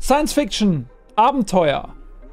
Science Fiction, Abenteuer,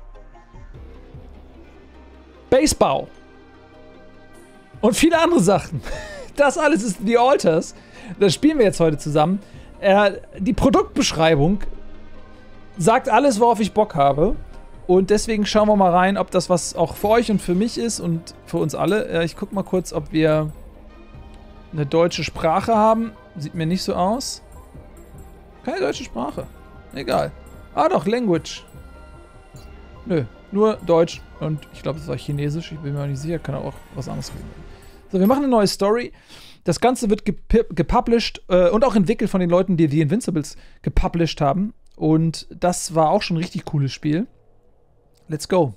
Baseball und viele andere Sachen. Das alles ist The Alters. Das spielen wir jetzt heute zusammen. Die Produktbeschreibung sagt alles, worauf ich Bock habe. Und deswegen schauen wir mal rein, ob das was auch für euch und für mich ist und für uns alle. Ich guck mal kurz, ob wir eine deutsche Sprache haben. Sieht mir nicht so aus. Keine deutsche Sprache. Egal. Ah doch, Language. Nö, nur Deutsch und ich glaube, es ist auch Chinesisch. Ich bin mir nicht sicher, kann auch was anderes geben. So, wir machen eine neue Story. Das Ganze wird gepublished und auch entwickelt von den Leuten, die The Invincibles gepublished haben. Und das war auch schon ein richtig cooles Spiel. Let's go.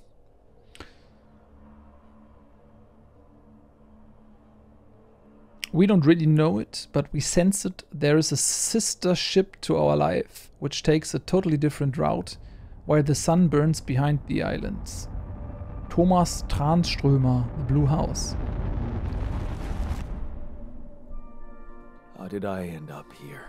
We don't really know it, but we sense it. There is a sister ship to our life, which takes a totally different route, while the sun burns behind the islands. Thomas Tranströmer, The Blue House. How did I end up here?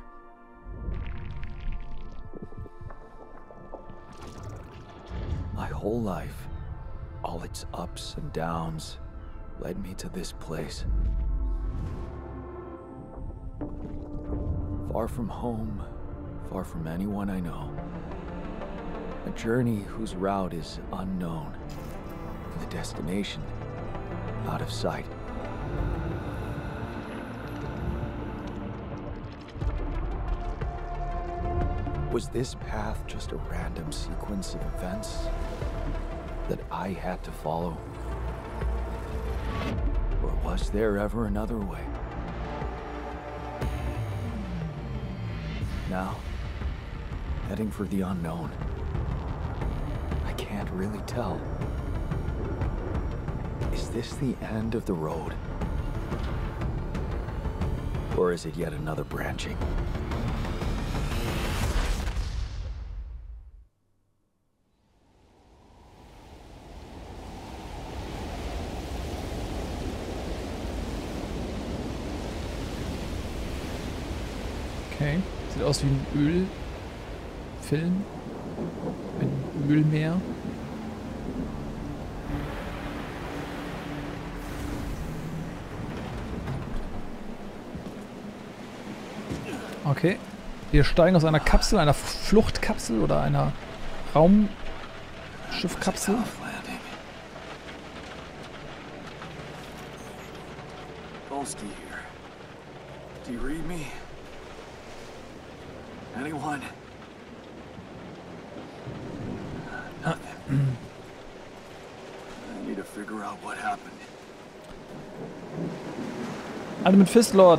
My whole life, all its ups and downs, led me to this place. Far from home, far from anyone I know. A journey whose route is unknown, and the destination out of sight. Was this path just a random sequence of events that I had to follow? Or was there ever another way? Now, heading for the unknown. I can't really tell. Is this the end of the road? Or is it yet another branching? Okay. Sieht aus wie ein Ölfilm. Ein Ölmeer. Okay. Wir steigen aus einer Kapsel, einer Fluchtkapsel oder einer Raumschiffkapsel. Polsky here. Do you read me? Anyone? Nothing. I need to figure out what happened. Alle mit Fistlord.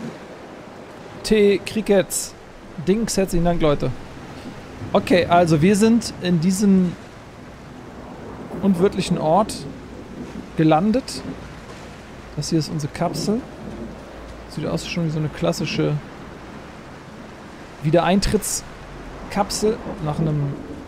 T. Crickets. Dings, herzlichen Dank, Leute. Okay, also wir sind in diesem unwirtlichen Ort gelandet. Das hier ist unsere Kapsel. Sieht aus schon wie so eine klassische Wiedereintrittskapsel nach einem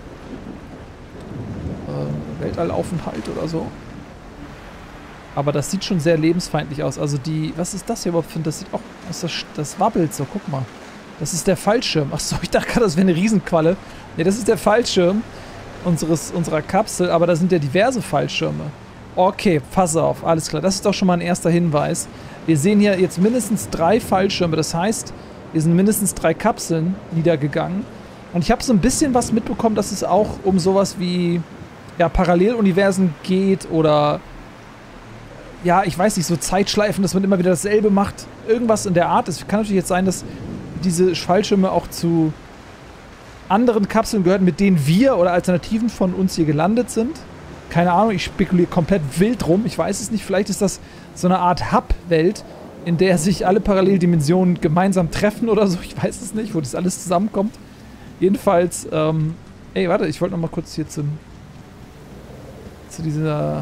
Weltallaufenthalt oder so. Aber das sieht schon sehr lebensfeindlich aus. Also die, was ist das hier überhaupt? Das sieht auch, das wabbelt so, guck mal. Das ist der Fallschirm. Achso, ich dachte gerade, das wäre eine Riesenqualle. Ne, das ist der Fallschirm unserer Kapsel, aber da sind ja diverse Fallschirme. Okay, pass auf, alles klar. Das ist doch schon mal ein erster Hinweis. Wir sehen hier jetzt mindestens 3 Fallschirme. Das heißt, hier sind mindestens 3 Kapseln niedergegangen. Und ich habe so ein bisschen was mitbekommen, dass es auch um sowas wie ja, Paralleluniversen geht oder ja, ich weiß nicht, so Zeitschleifen, dass man immer wieder dasselbe macht. Irgendwas in der Art. Es kann natürlich jetzt sein, dass diese Fallschirme auch zu anderen Kapseln gehören, mit denen wir oder Alternativen von uns hier gelandet sind. Keine Ahnung, ich spekuliere komplett wild rum. Ich weiß es nicht. Vielleicht ist das so eine Art Hub-Welt, in der sich alle Paralleldimensionen gemeinsam treffen oder so. Ich weiß es nicht, wo das alles zusammenkommt. Jedenfalls, ey, warte, ich wollte noch mal kurz hier zu dieser...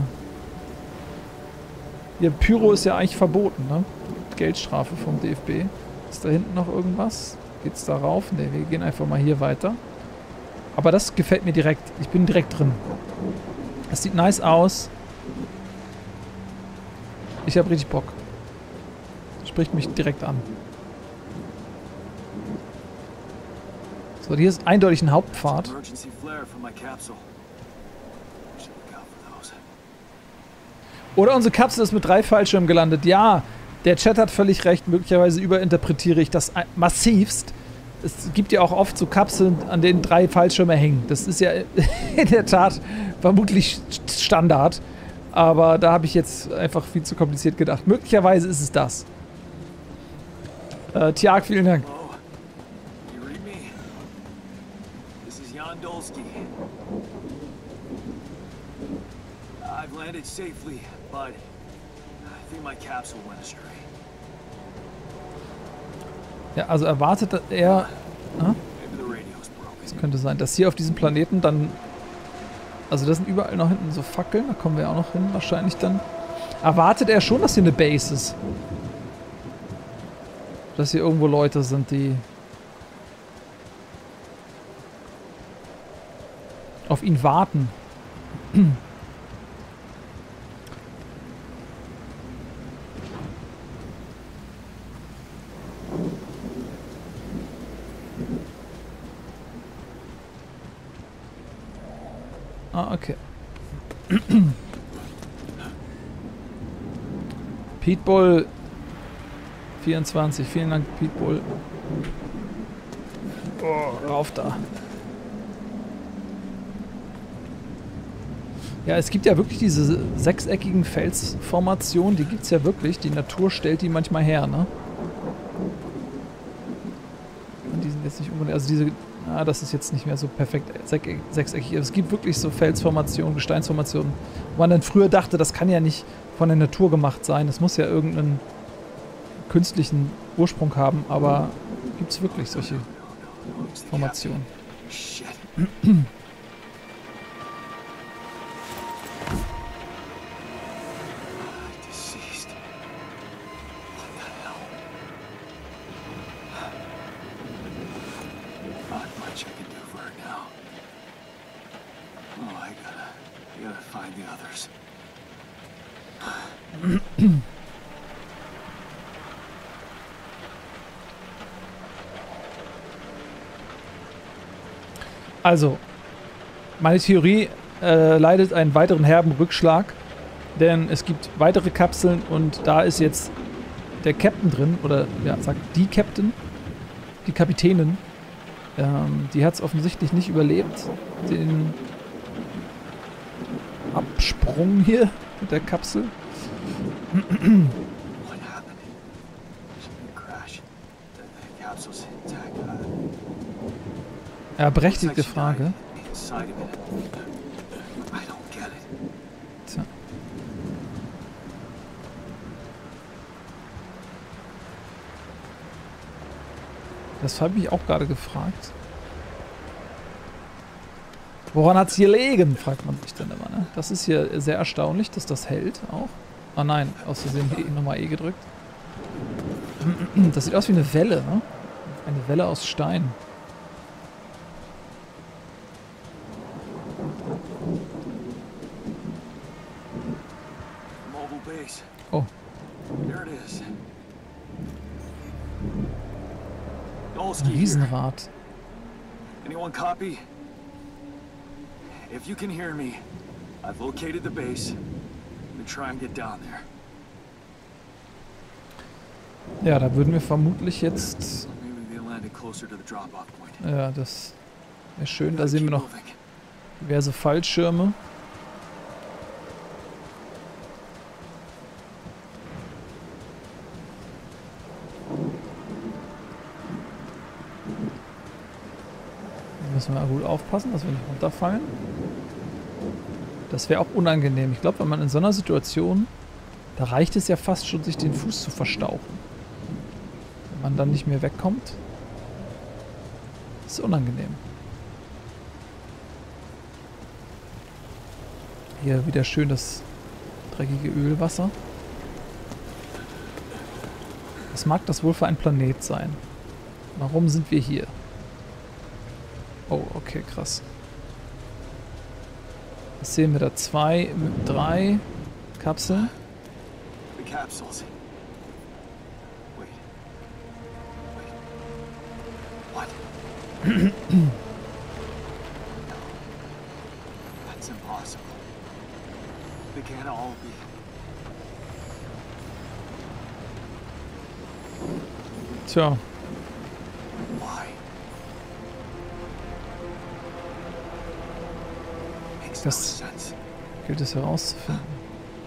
Hier, Pyro ist ja eigentlich verboten, ne? Geldstrafe vom DFB. Ist da hinten noch irgendwas? Geht's da rauf? Ne, wir gehen einfach mal hier weiter. Aber das gefällt mir direkt. Ich bin direkt drin. Das sieht nice aus. Ich habe richtig Bock. Spricht mich direkt an. So, hier ist eindeutig ein Hauptpfad. Emergency flare from my capsule. Should look out for those. Oder unsere Kapsel ist mit 3 Fallschirmen gelandet. Ja, der Chat hat völlig recht. Möglicherweise überinterpretiere ich das massivst. Es gibt ja auch oft so Kapseln, an denen 3 Fallschirme hängen. Das ist ja in der Tat vermutlich Standard. Aber da habe ich jetzt einfach viel zu kompliziert gedacht. Möglicherweise ist es das. Tiag, vielen Dank. Hello? You read me? This is Jan Dolsky. I've landed safely, but I think my capsule went astray. Ja, also erwartet er... Maybe the radio's broken. Es könnte sein, dass hier auf diesem Planeten dann... Also da sind überall noch hinten so Fackeln, da kommen wir auch noch hin wahrscheinlich dann. Erwartet er schon, dass hier eine Base ist? Dass hier irgendwo Leute sind, die... auf ihn warten. Ah, okay. Pitbull 24, vielen Dank, Pitbull. Oh, rauf da. Ja, es gibt ja wirklich diese sechseckigen Felsformationen, die gibt es ja wirklich. Die Natur stellt die manchmal her, ne? Und die sind jetzt nicht unbedingt, also diese, das ist jetzt nicht mehr so perfekt sechseckig. Es gibt wirklich so Felsformationen, Gesteinsformationen, wo man dann früher dachte, das kann ja nicht von der Natur gemacht sein. Das muss ja irgendeinen künstlichen Ursprung haben, aber gibt es wirklich solche Formationen. Shit. Deceased. What the hell? Not much I can do for her now. Oh, I gotta find the others. Also, meine Theorie leidet einen weiteren herben Rückschlag, denn es gibt weitere Kapseln und da ist jetzt der Captain drin, oder ja, sagt die Captain, die Kapitänin. Die hat es offensichtlich nicht überlebt, den Absprung hier mit der Kapsel. What happened? She didn't crash. The capsule's intact. Ja, berechtigte Frage. Inside of it. I don't get it. Tja. Das habe ich auch gerade gefragt. Woran hat es gelegen, fragt man sich dann immer. Ne? Das ist hier sehr erstaunlich, dass das hält auch. Ah nein, aus Versehen nochmal E gedrückt. Das sieht aus wie eine Welle, ne? Eine Welle aus Stein. Mobile base. Oh. There it is. Ein Dolsky here. Riesenrad. Anyone copy? If you can hear me, I've located the base. I'm gonna try and get down there. Ja, da würden wir vermutlich jetzt... Maybe they landed closer to the drop-off point. Ja, das wäre schön. Da sehen wir Keep noch moving. diverse Fallschirme. Da müssen wir gut aufpassen, dass wir nicht runterfallen. Das wäre auch unangenehm. Ich glaube, wenn man in so einer Situation, da reicht es ja fast schon, sich den Fuß zu verstauchen. Wenn man dann nicht mehr wegkommt, ist unangenehm. Hier wieder schön das dreckige Ölwasser. Was mag das wohl für ein Planet sein? Warum sind wir hier? Oh, okay, krass. Was sehen wir da? 2, 3 Kapseln. The capsules. Wait. What? That's impossible. They can't all be. Tja, Why? Makes no Das- sense. gilt es herauszufinden.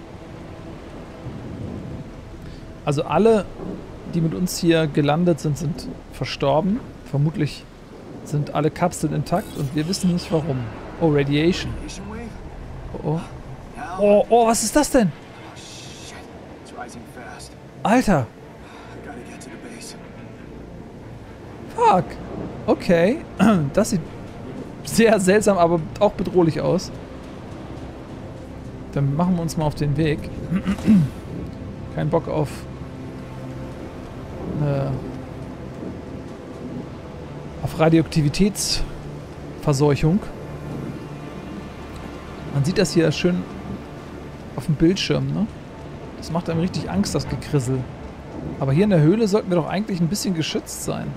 Also alle, die mit uns hier gelandet sind, sind verstorben. Vermutlich sind alle Kapseln intakt und wir wissen nicht warum. Oh, Radiation. Radiation wave? Oh, oh. Now? Oh, oh, was ist das denn? Oh shit. It's rising fast. Alter. I gotta get to the base. Fuck. Okay. Das sieht sehr seltsam, aber auch bedrohlich aus. Dann machen wir uns mal auf den Weg. Kein Bock auf Radioaktivitätsverseuchung. Man sieht das hier schön auf dem Bildschirm, ne? Das macht einem richtig Angst, das Gekrissel. Aber hier in der Höhle sollten wir doch eigentlich ein bisschen geschützt sein.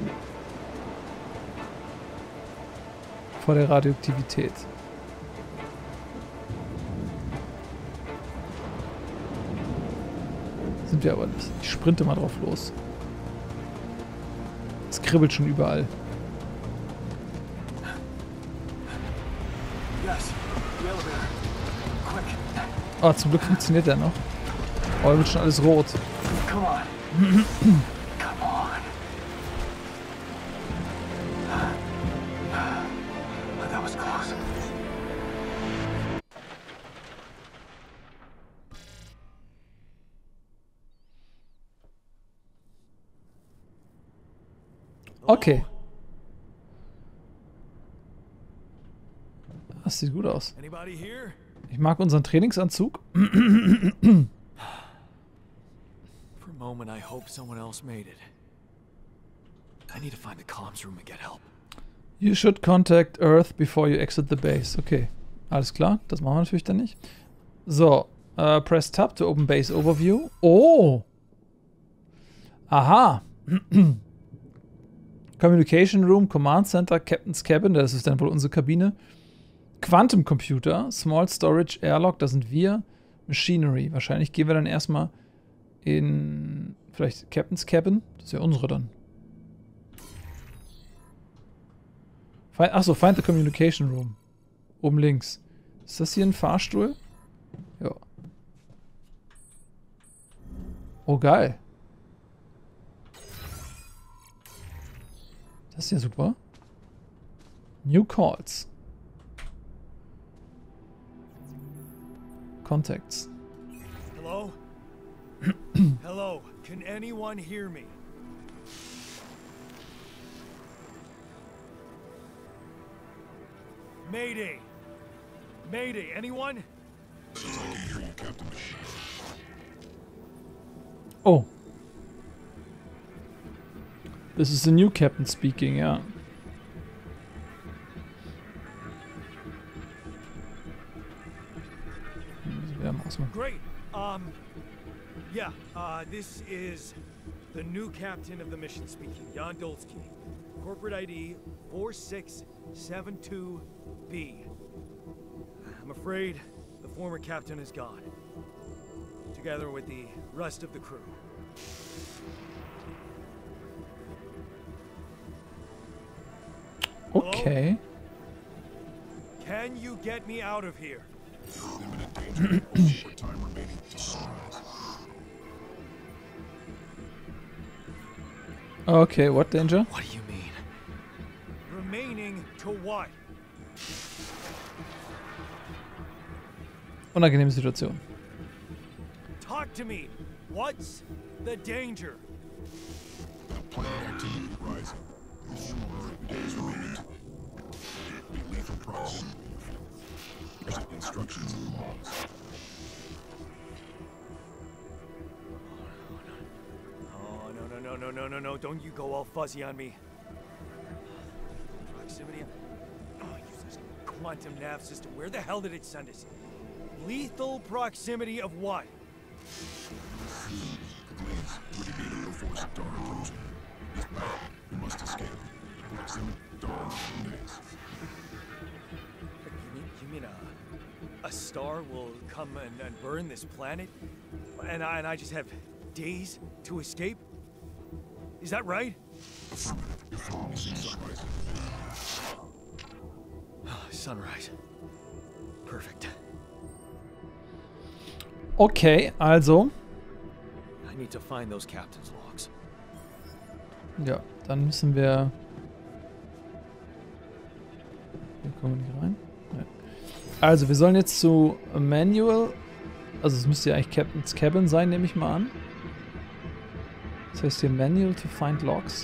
Vor der Radioaktivität. Sind wir aber nicht. Ich sprinte mal drauf los. Es kribbelt schon überall. Yes. The elevator. Quick. Oh, zum Glück funktioniert der noch. Oh, da wird schon alles rot. Come on. Come on. That was close. Okay. Das sieht gut aus. Anybody here? Ich mag unseren Trainingsanzug. For a moment, I hope someone else made it. I need to find the comms room and get help. You should contact Earth before you exit the base. Okay, alles klar. Das machen wir natürlich dann nicht. So, press Tab to open Base Overview. Oh! Aha! Communication Room, Command Center, Captain's Cabin, das ist dann wohl unsere Kabine. Quantum Computer, Small Storage, Airlock, da sind wir. Machinery, wahrscheinlich gehen wir dann erstmal in vielleicht Captain's Cabin. Das ist ja unsere dann. Achso, find the Communication Room. Oben links. Ist das hier ein Fahrstuhl? Ja. Oh, geil. Das ist ja super. New Calls. Contacts. Hello? Hello? Can anyone hear me? Mayday! Mayday, anyone? Oh. This is the new captain speaking, ja. Great. Yeah, this is the new captain of the mission speaking, Jan Dolsky. Corporate ID 4672B. I'm afraid the former captain is gone, together with the rest of the crew. Okay. Can you get me out of here? Okay, what danger? What do you mean? Remaining to what? Unangenehme Situation. Talk to me. What's the danger? Planet activity rising. Days remaining. Be lethal proximity. Instructions and logs. Oh, no. Don't you go all fuzzy on me. Proximity. Oh, use this quantum nav system. Where the hell did it send us? Lethal proximity of what? Would it be the force of Dar approaching? This battle, we must escape. Proximity, Dar You mean a star will come and burn this planet? And I just have days to escape? Is that right? Sunrise. Perfect. Okay, also. I need to find those captain's logs. Ja, dann müssen wir... Hier kommen wir nicht rein. Ja. Also, wir sollen jetzt zu Manual. Also, es müsste ja eigentlich Captain's Cabin sein, nehme ich mal an. Das heißt hier Manual to find logs.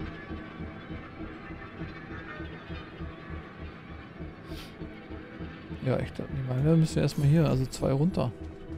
Ja, ich glaube, wir müssen erstmal hier, also 2 runter.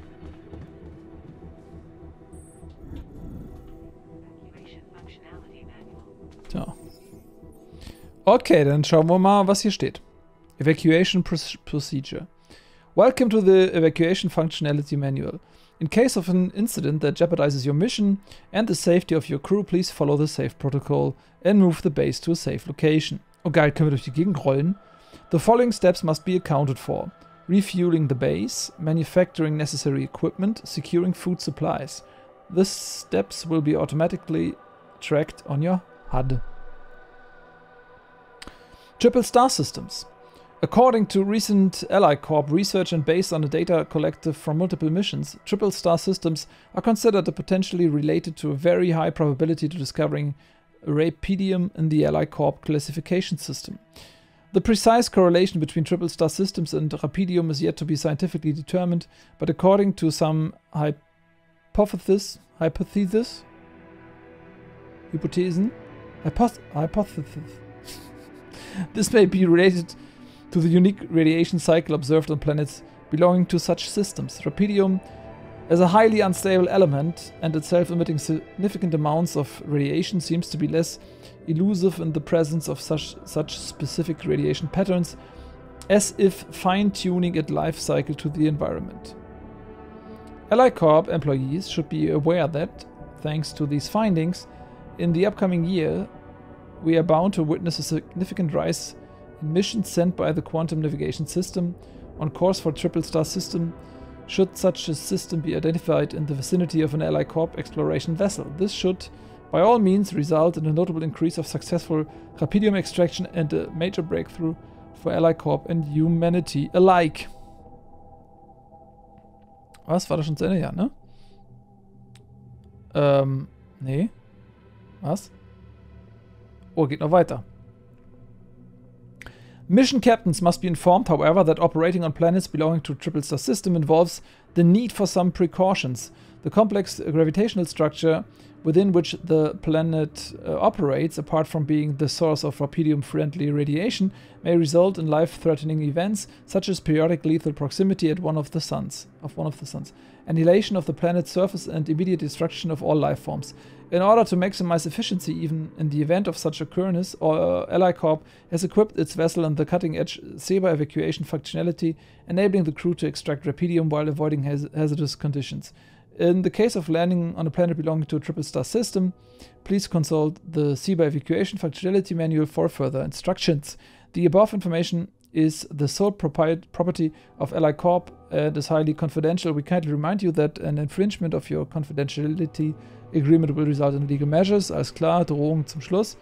Tja. Okay, dann schauen wir mal, was hier steht. Evacuation Procedure. Welcome to the Evacuation Functionality Manual. In case of an incident that jeopardizes your mission and the safety of your crew, please follow the safe protocol and move the base to a safe location. Oh geil, können wir durch die Gegend rollen? The following steps must be accounted for. Refueling the base, manufacturing necessary equipment, securing food supplies. These steps will be automatically tracked on your HUD. Triple Star Systems. According to recent Ally Corp research and based on the data collected from multiple missions, Triple Star Systems are considered potentially related to a very high probability to discovering Rapidium in the Ally Corp classification system. The precise correlation between Triple Star Systems and Rapidium is yet to be scientifically determined, but according to some hypotheses, this may be related to the unique radiation cycle observed on planets belonging to such systems. Rapidium, as a highly unstable element and itself emitting significant amounts of radiation, seems to be less elusive in the presence of such specific radiation patterns, as if fine-tuning its life cycle to the environment. Ally Corp employees should be aware that, thanks to these findings, in the upcoming year, we are bound to witness a significant rise in missions sent by the Quantum Navigation System on course for Triple Star System, should such a system be identified in the vicinity of an Ally Corp exploration vessel. This should, by all means, result in a notable increase of successful Rapidium extraction and a major breakthrough for Ally Corp and humanity alike. Was? War das schon zu Ende? Ja, ne? Nee. Was? Oh, geht noch weiter. Mission captains must be informed, however, that operating on planets belonging to Triple Star System involves the need for some precautions. The complex gravitational structure within which the planet operates, apart from being the source of Rapidium-friendly radiation, may result in life-threatening events such as periodic lethal proximity at one of the suns, annihilation of the planet's surface, and immediate destruction of all life forms. In order to maximize efficiency even in the event of such occurrence, Ally Corp has equipped its vessel in the cutting-edge SEBA evacuation functionality, enabling the crew to extract Rapidium while avoiding hazardous conditions. In the case of landing on a planet belonging to a Triple Star System, please consult the SEBA evacuation functionality manual for further instructions. The above information is the sole property of Ally Corp and is highly confidential. We kindly remind you that an infringement of your confidentiality agreement will result in legal measures. Alles klar, Drohung zum Schluss.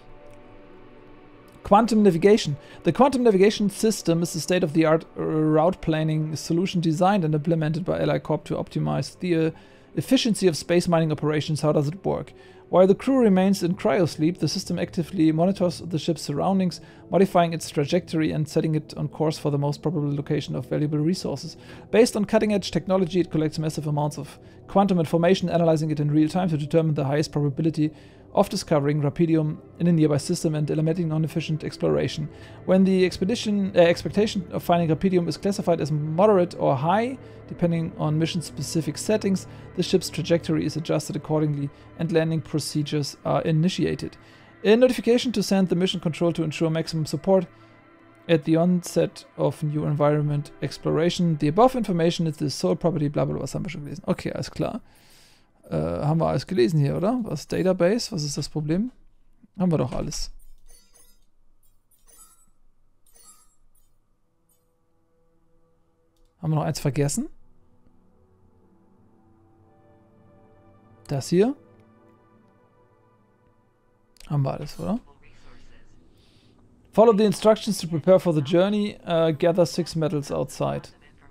Quantum Navigation. The Quantum Navigation System is a state-of-the-art route planning solution designed and implemented by Ally Corp to optimize the efficiency of space mining operations. How does it work? While the crew remains in cryosleep, the system actively monitors the ship's surroundings, modifying its trajectory and setting it on course for the most probable location of valuable resources. Based on cutting-edge technology, it collects massive amounts of quantum information, analyzing it in real time to determine the highest probability of discovering Rapidium in a nearby system and eliminating non-efficient exploration. When the expectation of finding Rapidium is classified as moderate or high, depending on mission-specific settings, the ship's trajectory is adjusted accordingly and landing procedures are initiated. A notification to send the mission control to ensure maximum support at the onset of new environment exploration. The above information is the sole property, bla bla, was haben wir schon gelesen. Okay, alles klar. Haben wir alles gelesen hier, oder? Was Database? Was ist das Problem? Haben wir doch alles. Haben wir noch eins vergessen? Das hier? Haben wir alles, oder? Follow the instructions to prepare for the journey. Gather 6 metals outside.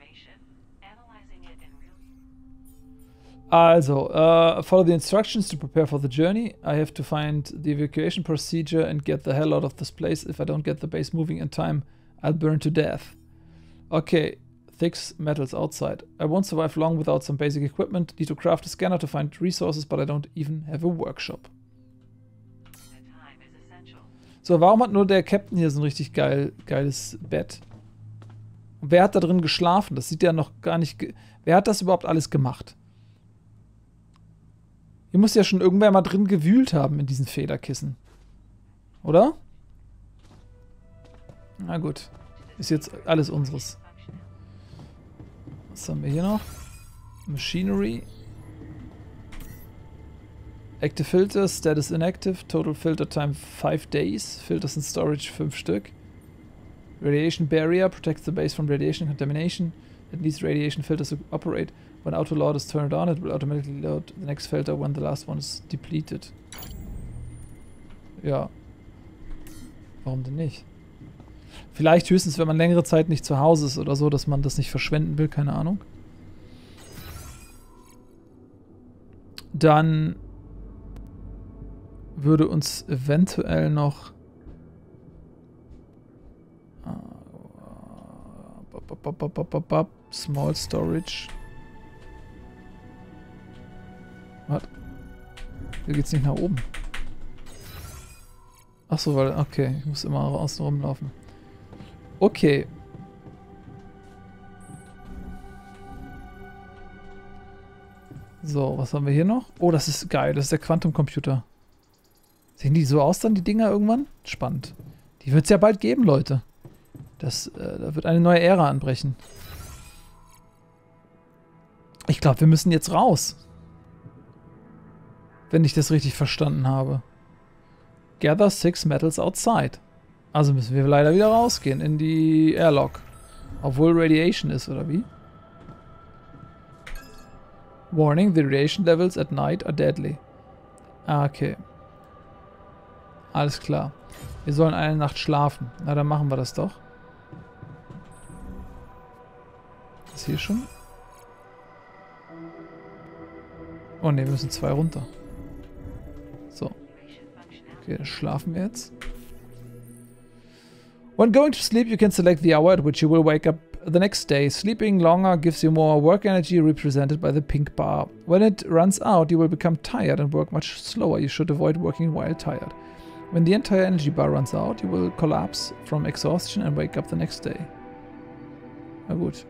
Also, follow the instructions to prepare for the journey. I have to find the evacuation procedure and get the hell out of this place. If I don't get the base moving in time, I'll burn to death. Okay, 6 metals outside. I won't survive long without some basic equipment. Need to craft a scanner to find resources, but I don't even have a workshop. So, warum hat nur der Captain hier so ein richtig geiles Bett? Und wer hat da drin geschlafen? Das sieht ja noch gar nicht... Wer hat das überhaupt alles gemacht? Hier muss ja schon irgendwer mal drin gewühlt haben in diesen Federkissen. Oder? Na gut. Ist jetzt alles unseres. Was haben wir hier noch? Machinery. Active Filters, Status Inactive, Total Filter Time 5 days, Filters in Storage 5 Stück. Radiation Barrier, protects the base from radiation contamination. It needs radiation filters to operate. When auto load is turned on, it will automatically load the next filter when the last one is depleted. Ja. Warum denn nicht? Vielleicht höchstens, wenn man längere Zeit nicht zu Hause ist oder so, dass man das nicht verschwenden will, keine Ahnung. Dann würde uns eventuell noch Small Storage. Was? Hier geht's nicht nach oben. Achso, weil, okay, ich muss immer außen rumlaufen. Okay. So, was haben wir hier noch? Oh, das ist geil, das ist der Quantum-Computer. Sehen die so aus dann, die Dinger irgendwann? Spannend. Die wird es ja bald geben, Leute. Da wird eine neue Ära anbrechen. Ich glaube, wir müssen jetzt raus. Wenn ich das richtig verstanden habe. Gather 6 metals outside. Also müssen wir leider wieder rausgehen in die Airlock. Obwohl Radiation ist, oder wie? Warning, the radiation levels at night are deadly. Ah, okay. Alles klar. Wir sollen eine Nacht schlafen. Na, dann machen wir das doch. Ist hier schon? Oh ne, wir müssen 2 runter. So. Okay, dann schlafen wir jetzt. When going to sleep, you can select the hour at which you will wake up the next day. Sleeping longer gives you more work energy, represented by the pink bar. When it runs out, you will become tired and work much slower. You should avoid working while tired. When the entire energy bar runs out, you will collapse from exhaustion and wake up the next day. Na gut.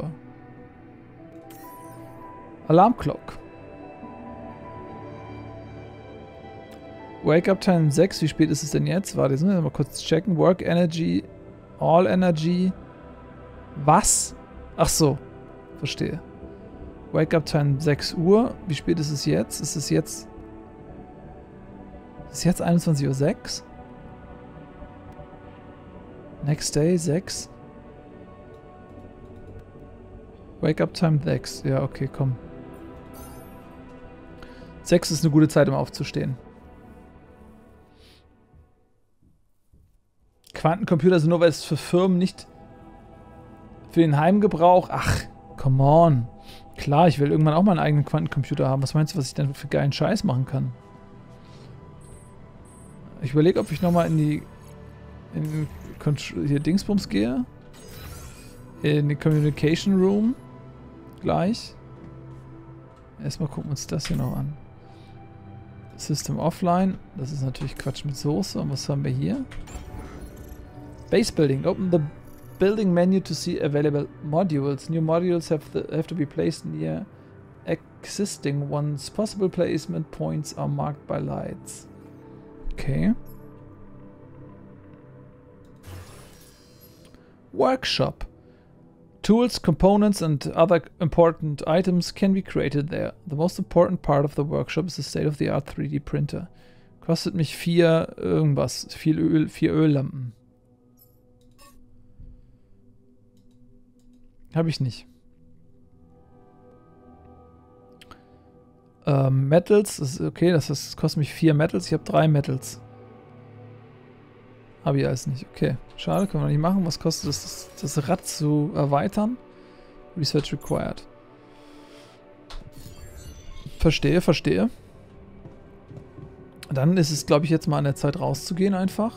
Alarm clock. Wake up time 6. Wie spät ist es denn jetzt? Warte, jetzt müssen wir mal kurz checken. Work energy. All energy. Was? Ach so. Verstehe. Wake up time 6 Uhr. Wie spät ist es jetzt? Ist es jetzt 21:06 Uhr? Next day 6. Wake up time 6. Ja, okay, komm. 6 ist eine gute Zeit, um aufzustehen. Quantencomputer sind nur, weil es für Firmen nicht für den Heimgebrauch. Ach, come on. Klar, ich will irgendwann auch mal einen eigenen Quantencomputer haben. Was meinst du, was ich dann für geilen Scheiß machen kann? Ich überlege, ob ich nochmal in hier Dingsbums gehe. In die Communication Room. Gleich. Erstmal gucken wir uns das hier noch an. System Offline. Das ist natürlich Quatsch mit Soße. Und was haben wir hier? Base Building. Open the building menu to see available modules. New modules have to be placed near existing ones. Possible placement points are marked by lights. Okay. Workshop. Tools, components and other important items can be created there. The most important part of the workshop is the state-of-the-art 3D printer. Kostet mich 4 irgendwas. 4 Öllampen. Habe ich nicht. Metals, das ist okay, das kostet mich 4 Metals. Ich habe 3 Metals. Habe ich alles nicht. Okay, schade, können wir nicht machen. Was kostet es, das Rad zu erweitern? Research required. Verstehe, verstehe. Dann ist es, glaube ich, jetzt mal an der Zeit rauszugehen einfach.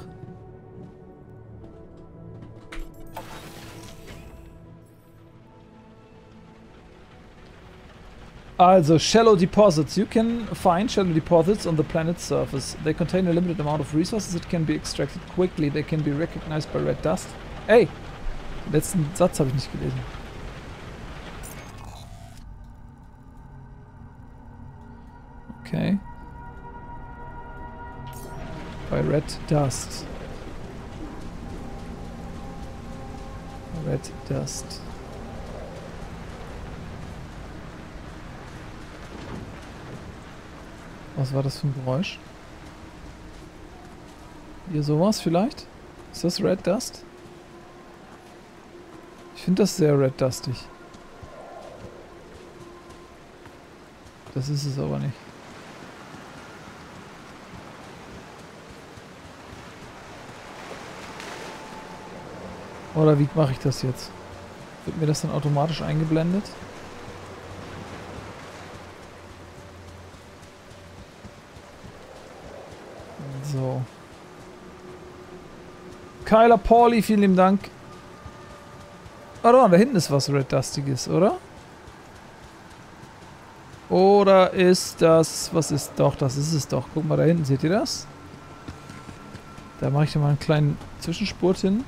Also, shallow deposits. You can find shallow deposits on the planet's surface. They contain a limited amount of resources that can be extracted quickly. They can be recognized by red dust. Ey! Den letzten Satz habe ich nicht gelesen. Okay. By red dust. Red dust. Was war das für ein Geräusch? Hier sowas vielleicht? Ist das Red Dust? Ich finde das sehr Red Dustig. Das ist es aber nicht. Oder wie mache ich das jetzt? Wird mir das dann automatisch eingeblendet? So. Kyler Pauli, vielen lieben Dank. Oh, da hinten ist was Red Dustiges, oder? Oder ist das... Was ist... Doch, das ist es doch. Guck mal da hinten, seht ihr das? Da mache ich mal einen kleinen Zwischenspurt hin.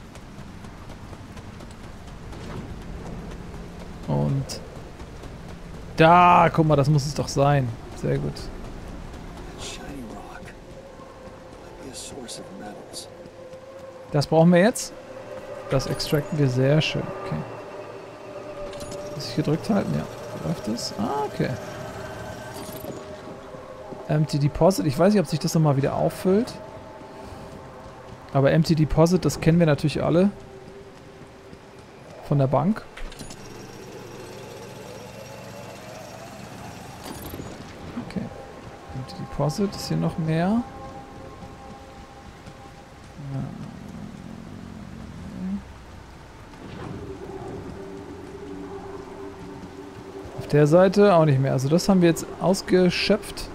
Und... Da, guck mal, das muss es doch sein. Sehr gut. Das brauchen wir jetzt. Das extracten wir sehr schön. Okay. Muss ich gedrückt halten? Ja. Läuft das? Ah, okay. Empty Deposit. Ich weiß nicht, ob sich das nochmal wieder auffüllt. Aber Empty Deposit, das kennen wir natürlich alle. Von der Bank. Okay. Empty Deposit. Ist hier noch mehr? Der Seite auch nicht mehr. Also das haben wir jetzt ausgeschöpft.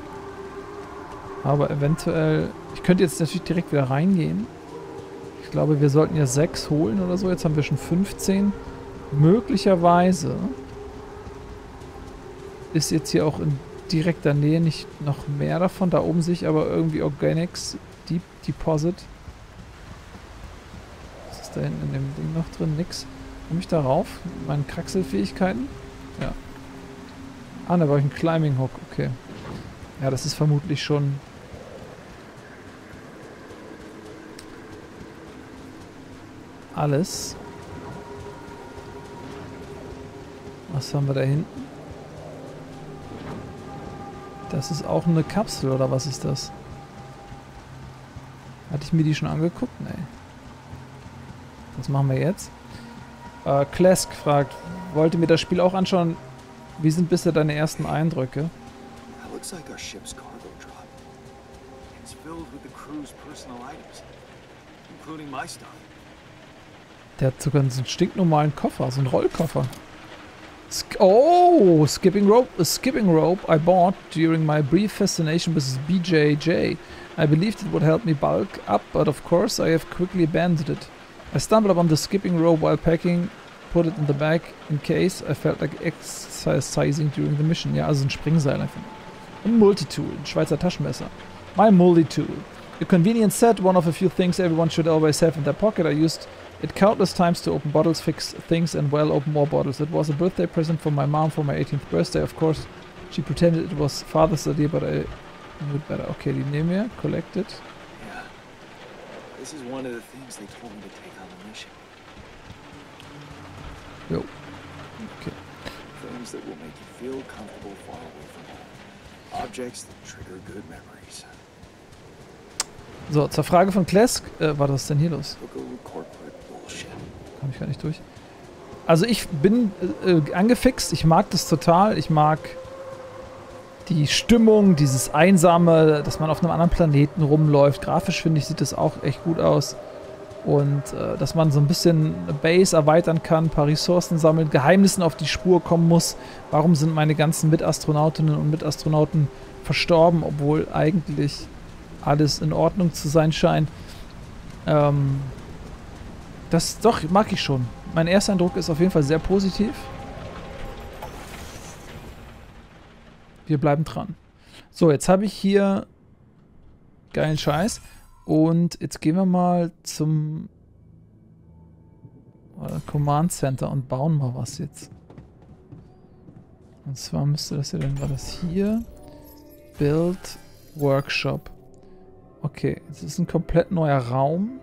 Aber eventuell... Ich könnte jetzt natürlich direkt wieder reingehen. Ich glaube, wir sollten ja 6 holen oder so. Jetzt haben wir schon 15. Möglicherweise ist jetzt hier auch in direkter Nähe nicht noch mehr davon. Da oben sehe ich aber irgendwie Organics Deep Deposit. Was ist da hinten in dem Ding noch drin? Nix. Komme ich darauf? Meine Kraxelfähigkeiten? Ja. Ah, da war ich ein Climbing Hook, okay. Ja, das ist vermutlich schon... alles. Was haben wir da hinten? Das ist auch eine Kapsel, oder was ist das? Hatte ich mir die schon angeguckt? Nee. Was machen wir jetzt? Klesk fragt, wollte mir das Spiel auch anschauen. Wie sind bisher deine ersten Eindrücke? Der hat sogar so einen stinknormalen Koffer, so einen Rollkoffer. Oh, skipping rope. A skipping rope I bought during my brief fascination with BJJ. I believed it would help me bulk up, but of course I have quickly abandoned it. I stumbled upon the skipping rope while packing, put it in the bag in case I felt like exercising during the mission. Ja, also ein Springseil einfach. Ein Multitool, ein Schweizer Taschenmesser. My Multitool. A convenient set, one of a few things everyone should always have in their pocket. I used it countless times to open bottles, fix things, and well, open more bottles. It was a birthday present from my mom for my 18th birthday. Of course, she pretended it was father's idea, but I knew it better. Okay, die nehmen wir. Collected. Yeah. This is one of the things they told me to take on the mission. Jo. Okay. Things that will make you feel comfortable far away from home. Objects that trigger good memories. So, zur Frage von Klesk. Was ist denn hier los? Komm ich gar nicht durch. Also ich bin angefixt, ich mag das total, ich mag die Stimmung, dieses Einsame, dass man auf einem anderen Planeten rumläuft. Grafisch finde ich, sieht das auch echt gut aus. Und dass man so ein bisschen Base erweitern kann, ein paar Ressourcen sammeln, Geheimnissen auf die Spur kommen muss. Warum sind meine ganzen Mitastronautinnen und Mitastronauten verstorben, obwohl eigentlich alles in Ordnung zu sein scheint. Das doch, mag ich schon. Mein erster Eindruck ist auf jeden Fall sehr positiv. Wir bleiben dran. So, jetzt habe ich hier geilen Scheiß. Und jetzt gehen wir mal zum Command Center und bauen mal was jetzt. Und zwar müsste das ja dann, war das hier? Build Workshop. Okay, jetzt ist ein komplett neuer Raum.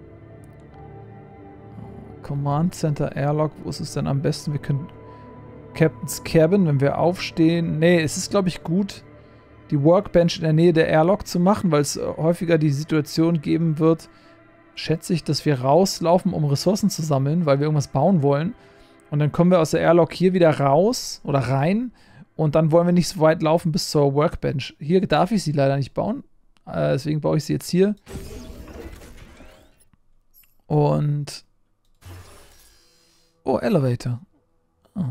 Command Center Airlock, wo ist es denn am besten? Wir können Captain's Cabin, wenn wir aufstehen. Nee, es ist glaube ich gut, die Workbench in der Nähe der Airlock zu machen, weil es häufiger die Situation geben wird, schätze ich, dass wir rauslaufen, um Ressourcen zu sammeln, weil wir irgendwas bauen wollen. Und dann kommen wir aus der Airlock hier wieder raus oder rein und dann wollen wir nicht so weit laufen bis zur Workbench. Hier darf ich sie leider nicht bauen, deswegen baue ich sie jetzt hier. Und oh, Elevator. Oh.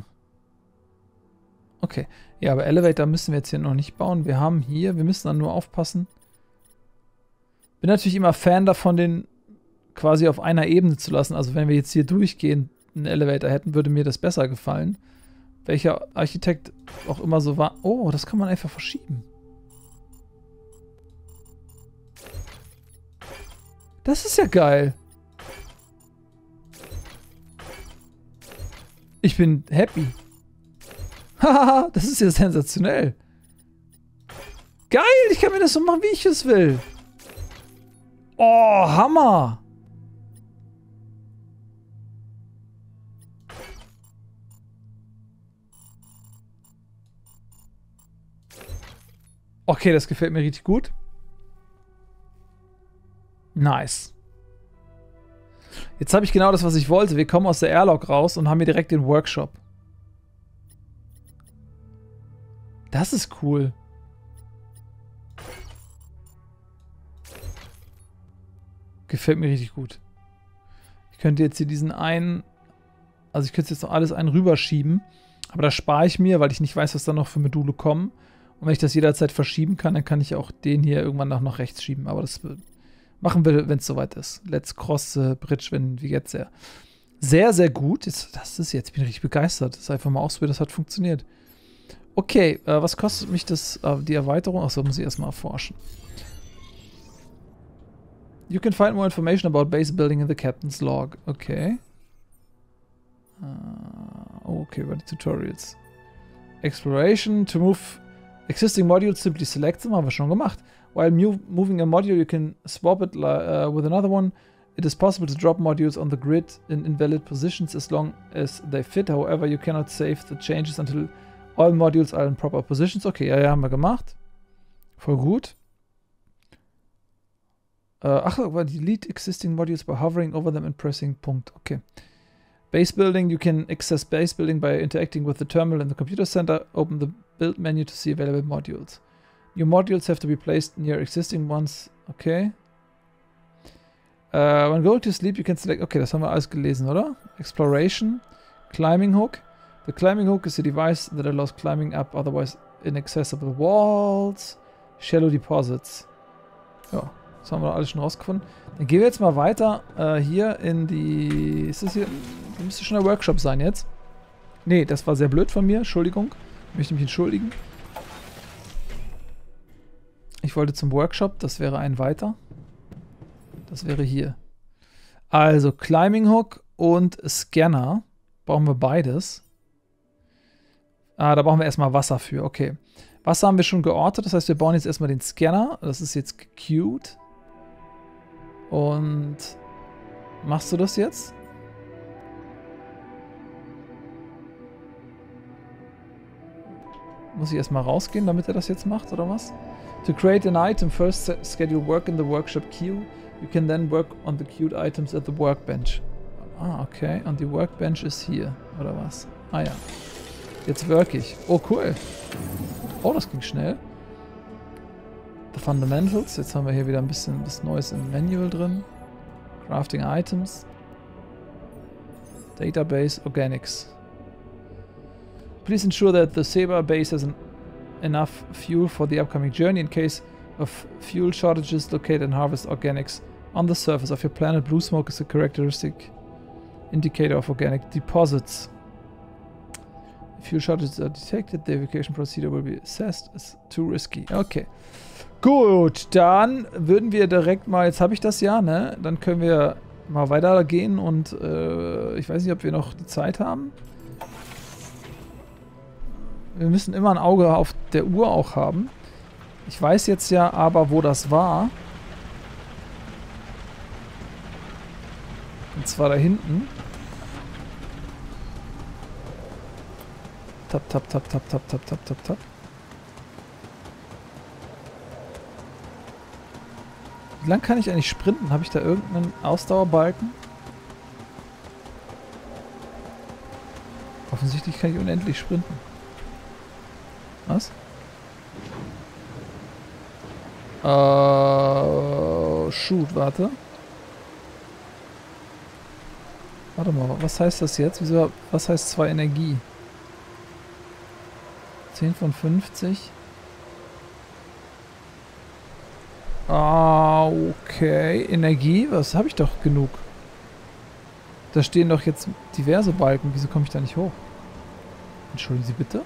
Okay. Ja, aber Elevator müssen wir jetzt hier noch nicht bauen. Wir haben hier, wir müssen dann nur aufpassen. Bin natürlich immer Fan davon, den quasi auf einer Ebene zu lassen. Also wenn wir jetzt hier durchgehend einen Elevator hätten, würde mir das besser gefallen. Welcher Architekt auch immer so war. Oh, das kann man einfach verschieben. Das ist ja geil. Ich bin happy. Haha, das ist ja sensationell. Geil, ich kann mir das so machen, wie ich es will. Oh, Hammer. Okay, das gefällt mir richtig gut. Nice. Jetzt habe ich genau das, was ich wollte. Wir kommen aus der Airlock raus und haben hier direkt den Workshop. Das ist cool. Gefällt mir richtig gut. Ich könnte jetzt hier diesen einen, also ich könnte jetzt noch alles einen rüberschieben, aber das spare ich mir, weil ich nicht weiß, was da noch für Module kommen. Und wenn ich das jederzeit verschieben kann, dann kann ich auch den hier irgendwann nach rechts schieben. Aber das machen wir, wenn es soweit ist. Let's cross the bridge, wenn wie jetzt sehr. Sehr, sehr gut. Ich bin richtig begeistert. Das ist einfach mal ausprobiert, das hat funktioniert. Okay, was kostet mich das, die Erweiterung? Achso, muss ich erstmal erforschen. You can find more information about base building in the captain's log. Okay. Okay, bei den Tutorials. Exploration. To move existing modules, simply select them. Haben wir schon gemacht. While moving a module, you can swap it with another one. It is possible to drop modules on the grid in invalid positions as long as they fit. However, you cannot save the changes until all modules are in proper positions. Okay, ja, haben wir gemacht. Voll gut. Delete existing modules by hovering over them and pressing Punkt. Okay. Base building. You can access base building by interacting with the terminal in the computer center. Open the build menu to see available modules. New modules have to be placed near existing ones. Okay. When going to sleep, you can select... Okay, das haben wir alles gelesen, oder? Exploration. Climbing hook. The climbing hook is a device that allows climbing up otherwise inaccessible walls. Shallow deposits. Ja, das haben wir alles schon rausgefunden. Dann gehen wir jetzt mal weiter hier in die... Ist das hier... Das müsste schon der Workshop sein jetzt. Nee, das war sehr blöd von mir. Entschuldigung. Ich möchte mich entschuldigen. Ich wollte zum Workshop. Das wäre ein weiter. Das wäre hier. Also Climbing Hook und Scanner. Brauchen wir beides. Da brauchen wir erstmal Wasser für. Okay. Wasser haben wir schon geortet. Das heißt, wir bauen jetzt erstmal den Scanner. Das ist jetzt cute. Und machst du das jetzt? Muss ich erstmal rausgehen, damit er das jetzt macht, oder was? To create an item, first schedule work in the workshop queue. You can then work on the queued items at the workbench. Ah, okay. Und die Workbench ist hier, oder was? Ah ja. Jetzt work ich. Oh, cool. Oh, das ging schnell. The Fundamentals. Jetzt haben wir hier wieder ein bisschen was Neues im Manual drin. Crafting Items. Database Organics. Please ensure that the Saber base has enough fuel for the upcoming journey. In case of fuel shortages, locate and harvest organics on the surface of your planet. Blue smoke is a characteristic indicator of organic deposits. If fuel shortages are detected, the evacuation procedure will be assessed as too risky. Okay. Gut, dann würden wir direkt mal, jetzt habe ich das ja, ne? Dann können wir mal weitergehen und ich weiß nicht, ob wir noch die Zeit haben. Wir müssen immer ein Auge auf der Uhr auch haben. Ich weiß jetzt ja aber, wo das war. Und zwar da hinten. Tap, tap, tap, tap, tap, tap, tap, tap, tap. Wie lang kann ich eigentlich sprinten? Habe ich da irgendeinen Ausdauerbalken? Offensichtlich kann ich unendlich sprinten. Was? Shoot, warte. Warte mal, was heißt das jetzt? Wieso, was heißt 2 Energie? 10 von 50. Ah, okay. Energie? Was habe ich doch genug? Da stehen doch jetzt diverse Balken. Wieso komme ich da nicht hoch? Entschuldigen Sie bitte?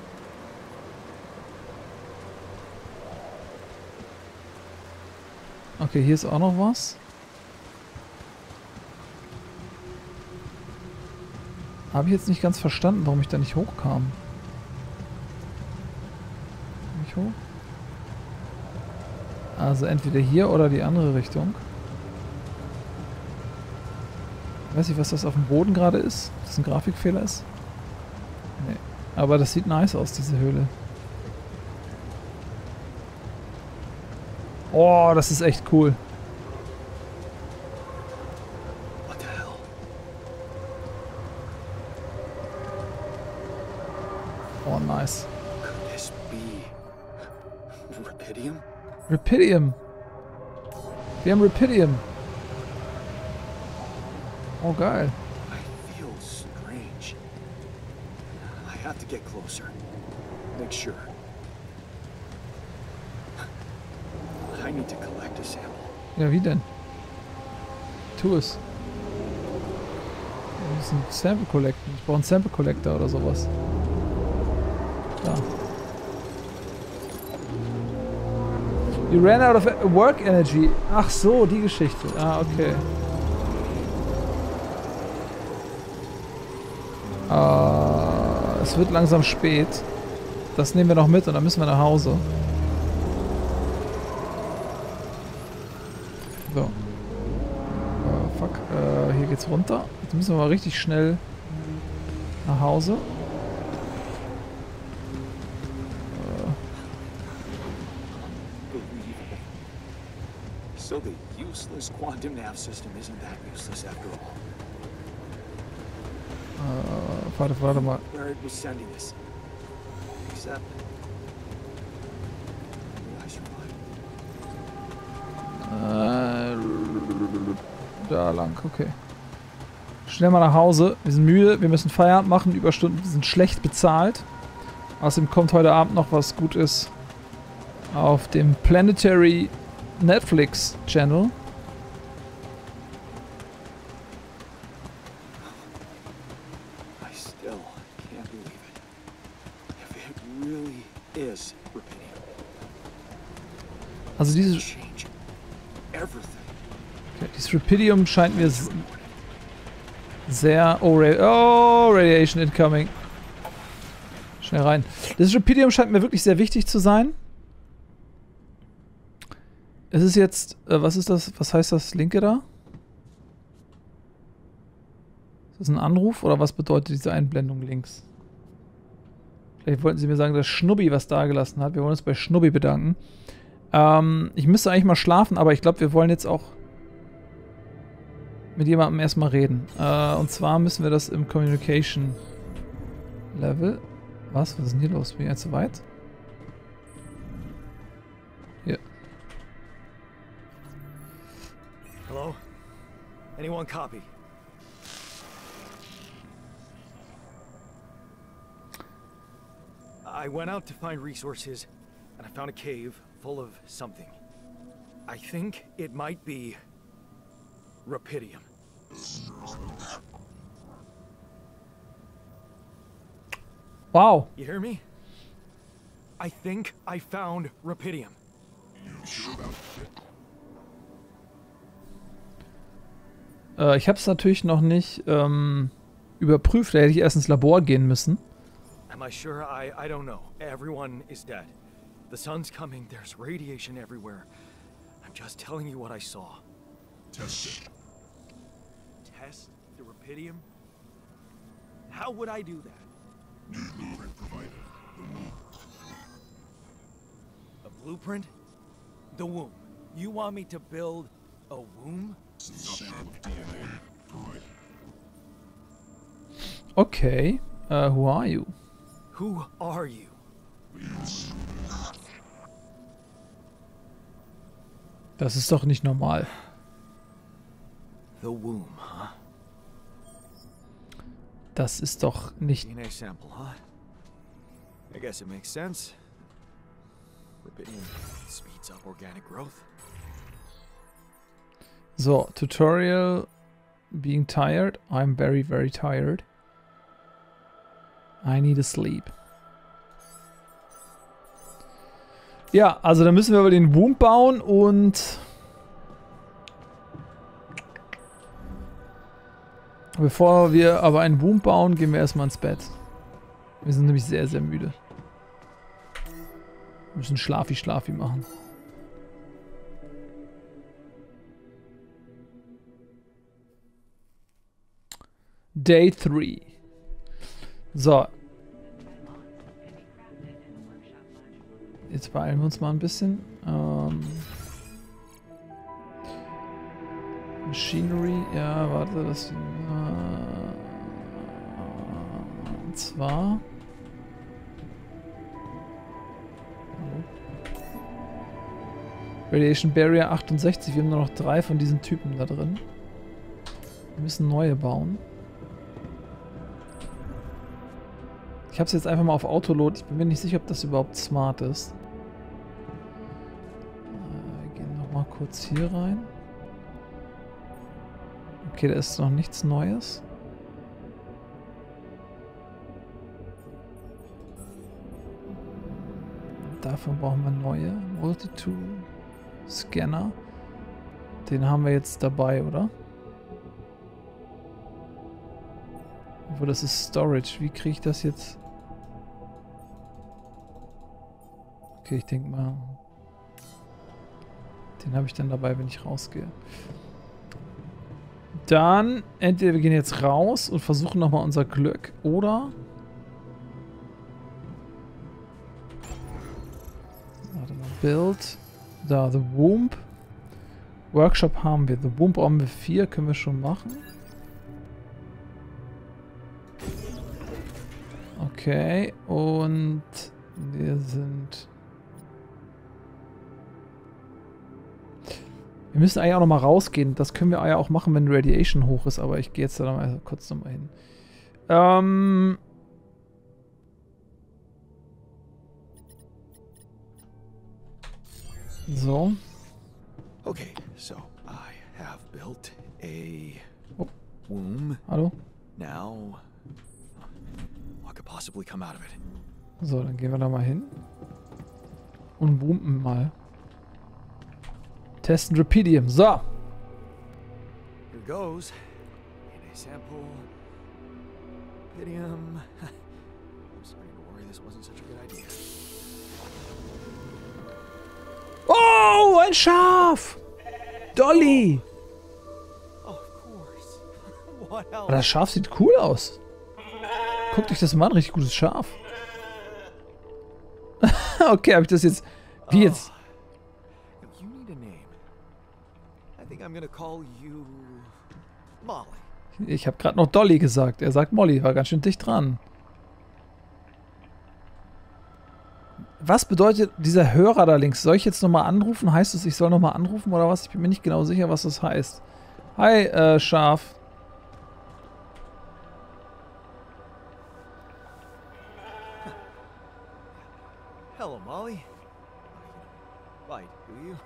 Okay, hier ist auch noch was. Habe ich jetzt nicht ganz verstanden, warum ich da nicht hochkam. Nicht hoch? Also entweder hier oder die andere Richtung. Weiß ich, was das auf dem Boden gerade ist? Ob das ein Grafikfehler ist? Nee. Aber das sieht nice aus, diese Höhle. Oh, das ist echt cool. What the hell? Oh, nice. Could this be Rapidium? Rapidium. Wir haben Rapidium. Oh, geil. I feel strange. I have to get closer. Make sure. I need to collect a sample. Ja, wie denn? Tu es. Wir müssen Sample collecten. Ich brauche einen Sample Collector oder sowas. Da. You ran out of work energy. Ach so, die Geschichte. Ah, okay. Es wird langsam spät. Das nehmen wir noch mit und dann müssen wir nach Hause. So. Fuck. Hier geht's runter. Jetzt müssen wir mal richtig schnell nach Hause. So the useless quantum nav system isn't that useless after all. Warte mal. Where it was sending us. Except Da lang, okay. Schnell mal nach Hause. Wir sind müde, wir müssen Feierabend machen, Überstunden, wir sind schlecht bezahlt. Außerdem kommt heute Abend noch was Gutes auf dem Planetary Netflix Channel. I still can't believe it. If it really is Rapidium. Also dieses Change everything. okay, dieses Rapidium scheint mir sehr... Oh, Radiation incoming. Schnell rein. Das Rapidium scheint mir wirklich sehr wichtig zu sein. Es ist jetzt... was ist das? Was heißt das linke da? Ist das ein Anruf oder was bedeutet diese Einblendung links? Vielleicht wollten sie mir sagen, dass Schnubbi was dagelassen hat. Wir wollen uns bei Schnubbi bedanken. Ich müsste eigentlich mal schlafen, aber ich glaube, wir wollen jetzt auch... mit jemandem erstmal reden. Und zwar müssen wir das im Communication Level. Was? Was ist denn hier los? Bin ich jetzt zu weit? Hier. Hello? Anyone copy? I went out to find resources, and I found a cave full of something. I think it might be Rapidium. Wow. You hear me? I think I found Rapidium. Ich habe es natürlich noch nicht überprüft. Da hätte ich erst ins Labor gehen müssen. Am I sure? I don't know. Everyone is dead. The sun's coming. There's radiation everywhere. I'm just telling you what I saw. Test it. Test the Rapidium? How would I do that? New blueprint provided. The womb. A blueprint? The womb. You want me to build a womb? Sample of DNA provided. Okay. Who are you? Who are you? Das ist doch nicht normal. The womb, huh? Das ist doch nicht... DNA sample, huh? I guess it makes sense. Rapidium speeds up organic growth. So, Tutorial. Being tired. I'm very, very tired. I need a sleep. Ja, also da müssen wir aber den Womb bauen und... Bevor wir aber einen Womb bauen, gehen wir erstmal ins Bett. Wir sind nämlich sehr, sehr müde. Wir müssen Schlafi machen. Day 3. So. Jetzt beeilen wir uns mal ein bisschen. Machinery, ja, warte, das... und zwar... Radiation Barrier 68, wir haben nur noch 3 von diesen Typen da drin. Wir müssen neue bauen. Ich habe es jetzt einfach mal auf Autoload. Ich bin mir nicht sicher, ob das überhaupt smart ist. Wir gehen nochmal kurz hier rein. Okay, da ist noch nichts Neues. Davon brauchen wir neue. Multitool Scanner. Den haben wir jetzt dabei, oder? Obwohl, das ist Storage. Wie kriege ich das jetzt? Okay, ich denke mal, den habe ich dann dabei, wenn ich rausgehe. Dann, entweder wir gehen jetzt raus und versuchen nochmal unser Glück, oder... Warte mal, Build. Da, The Womb. Workshop haben wir. The Womb brauchen wir 4, können wir schon machen. Okay, und wir sind... Wir müssen eigentlich auch nochmal rausgehen. Das können wir ja auch machen, wenn Radiation hoch ist, aber ich gehe jetzt da mal kurz nochmal hin. So. Okay, so I have built a womb. Hallo? Now, what could possibly come out of it? So, dann gehen wir da mal hin. Und womben mal. Testen Rapidium. So. Here goes. DNA sample. Rapidium. I'm starting to worry this wasn't such a good idea. Oh, ein Schaf! Dolly! Oh, of course. What else? Aber das Schaf sieht cool aus. Guckt euch das mal an, richtig gutes Schaf. Okay, habe ich das jetzt... Wie jetzt? You need a name. I think I'm gonna call you Molly. Ich habe gerade noch Dolly gesagt. Er sagt Molly, war ganz schön dicht dran. Was bedeutet dieser Hörer da links? Soll ich jetzt nochmal anrufen? Heißt es, ich soll nochmal anrufen oder was? Ich bin mir nicht genau sicher, was das heißt. Hi, Schaf. Hello, Molly. Right, do you?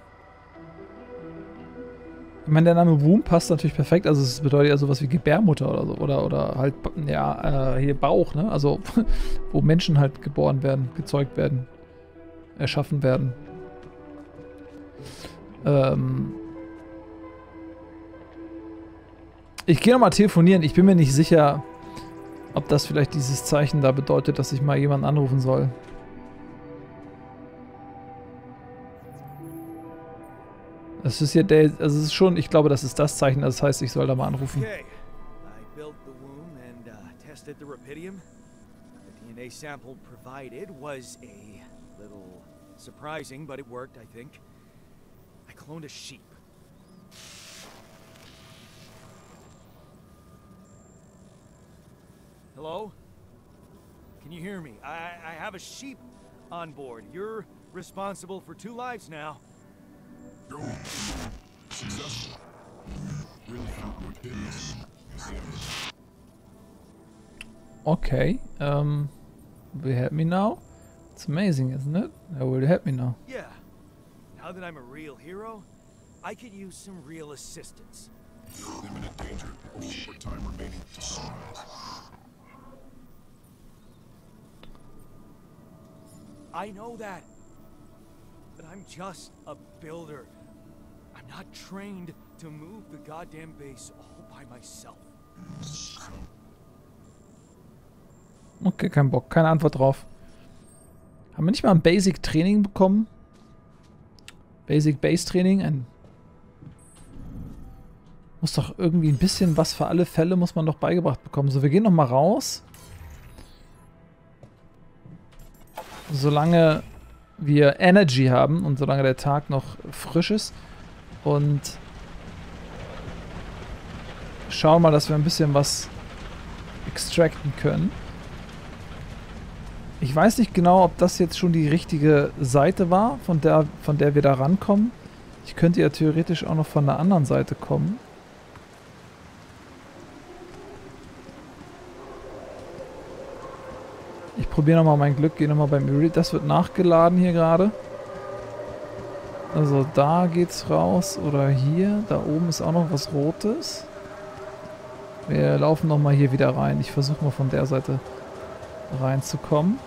Ich meine, der Name Womb passt natürlich perfekt. Also es bedeutet ja sowas wie Gebärmutter oder so. Oder halt, ja, hier Bauch, ne? Also, wo Menschen halt geboren werden, gezeugt werden, erschaffen werden. Ich gehe nochmal telefonieren. Ich bin mir nicht sicher, ob das vielleicht dieses Zeichen da bedeutet, dass ich mal jemanden anrufen soll. Das ist hier der, also es ist schon, ich glaube, das ist das Zeichen, das heißt, ich soll da mal anrufen. Okay. I built the womb and tested the rapidium. The DNA sample provided was a little surprising, but it worked, I think. I cloned a sheep. Hello? Can you hear me? I have a sheep on board. You're responsible for 2 lives now. Go. Successful. Really found what did this. Okay, will you help me now? It's amazing, isn't it? Will you help me now? Yeah. Now that I'm a real hero, I could use some real assistance. You're in imminent danger. Short time remaining to sunrise. I know that. But I'm just a builder. I'm not trained to move the goddamn base all by myself. Okay, kein Bock, keine Antwort drauf. Haben wir nicht mal ein Basic Training bekommen? Basic Base Training? Muss doch irgendwie ein bisschen was für alle Fälle muss man doch beigebracht bekommen. So, wir gehen noch mal raus. Solange wir Energy haben und solange der Tag noch frisch ist. Und schauen mal, dass wir ein bisschen was extracten können. Ich weiß nicht genau, ob das jetzt schon die richtige Seite war, von der wir da rankommen. Ich könnte ja theoretisch auch noch von der anderen Seite kommen. Ich probiere nochmal mein Glück, gehe nochmal beim Iridium. Das wird nachgeladen hier gerade. Also da geht's raus oder hier. Da oben ist auch noch was Rotes. Wir laufen nochmal hier wieder rein. Ich versuche mal von der Seite reinzukommen.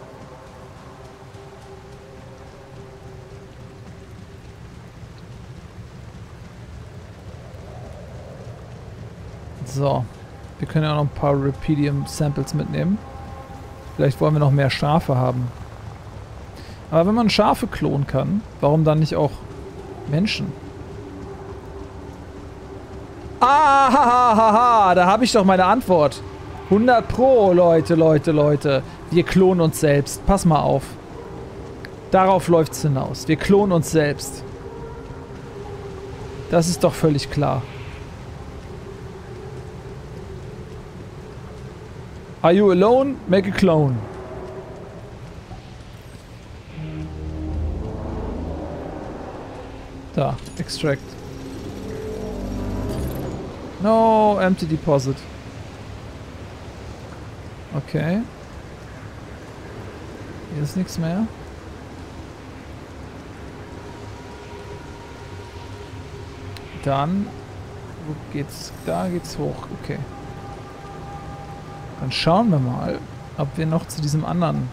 So. Wir können ja noch ein paar Rapidium-Samples mitnehmen. Vielleicht wollen wir noch mehr Schafe haben. Aber wenn man Schafe klonen kann, warum dann nicht auch Menschen? Ah, da habe ich doch meine Antwort. 100 Pro, Leute. Wir klonen uns selbst. Pass mal auf. Darauf läuft es hinaus. Wir klonen uns selbst. Das ist doch völlig klar. Are you alone? Make a clone. Da, extract. No, empty deposit. Okay. Hier ist nichts mehr. Dann, wo geht's? Da geht's hoch. Okay. Dann schauen wir mal, ob wir noch zu diesem anderen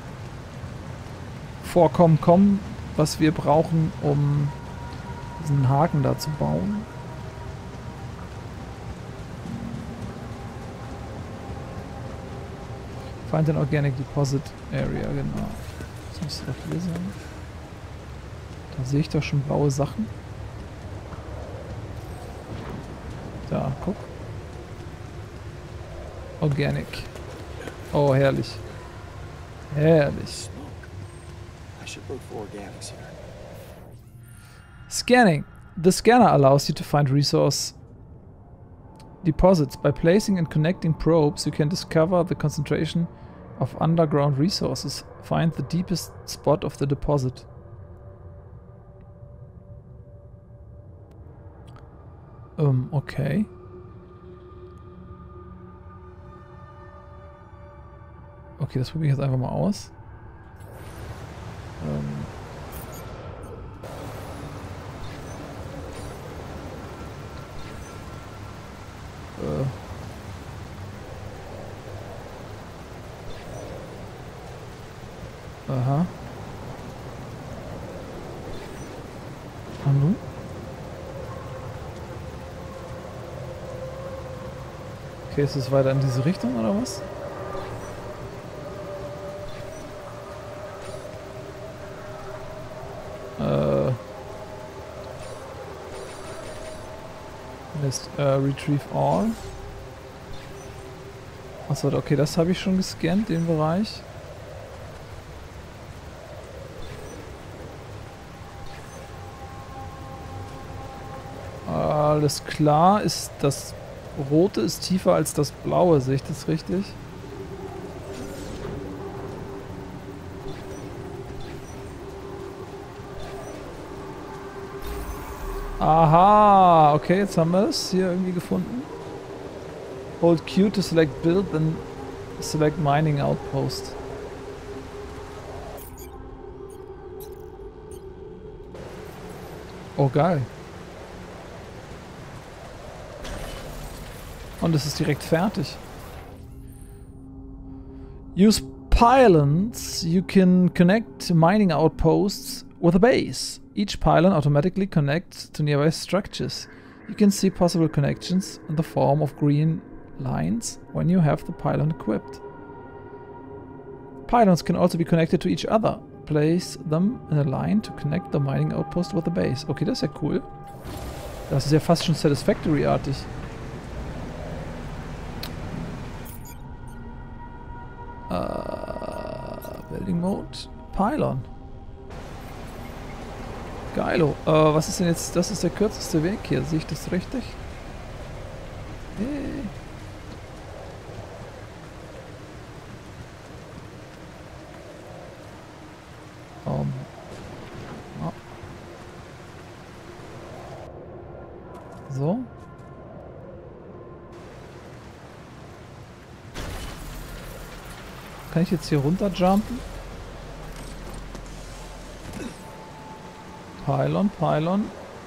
Vorkommen kommen, was wir brauchen, um diesen Haken da zu bauen. Find an Organic Deposit Area, genau. Das müsste doch hier sein. Da sehe ich doch schon blaue Sachen. Da, guck. Organic. Oh, herrlich. Herrlich. Scanning. The scanner allows you to find resource deposits. By placing and connecting probes, you can discover the concentration of underground resources. Find the deepest spot of the deposit. Okay. Okay, das probiere ich jetzt einfach mal aus. Aha. Hallo? Okay, ist es weiter in diese Richtung oder was? Retrieve all. Achso, okay, das habe ich schon gescannt, den Bereich. Alles klar, ist das Rote ist tiefer als das Blaue, sehe ich das richtig? Aha, okay, jetzt haben wir es hier irgendwie gefunden. Hold Q to select build, then select mining outpost. Oh, geil. Und es ist direkt fertig. Use pylons. You can connect mining outposts with a base. Each pylon automatically connects to nearby structures. You can see possible connections in the form of green lines when you have the pylon equipped. Pylons can also be connected to each other. Place them in a line to connect the mining outpost with the base. Okay, das ist ja cool. Das ist ja fast schon Satisfactory-artig. Building Mode. Pylon. Geilo. Was ist denn jetzt? Das ist der kürzeste Weg hier. Sehe ich das richtig? Hey. Ja. So. Kann ich jetzt hier runter jumpen? Pylon, Pylon.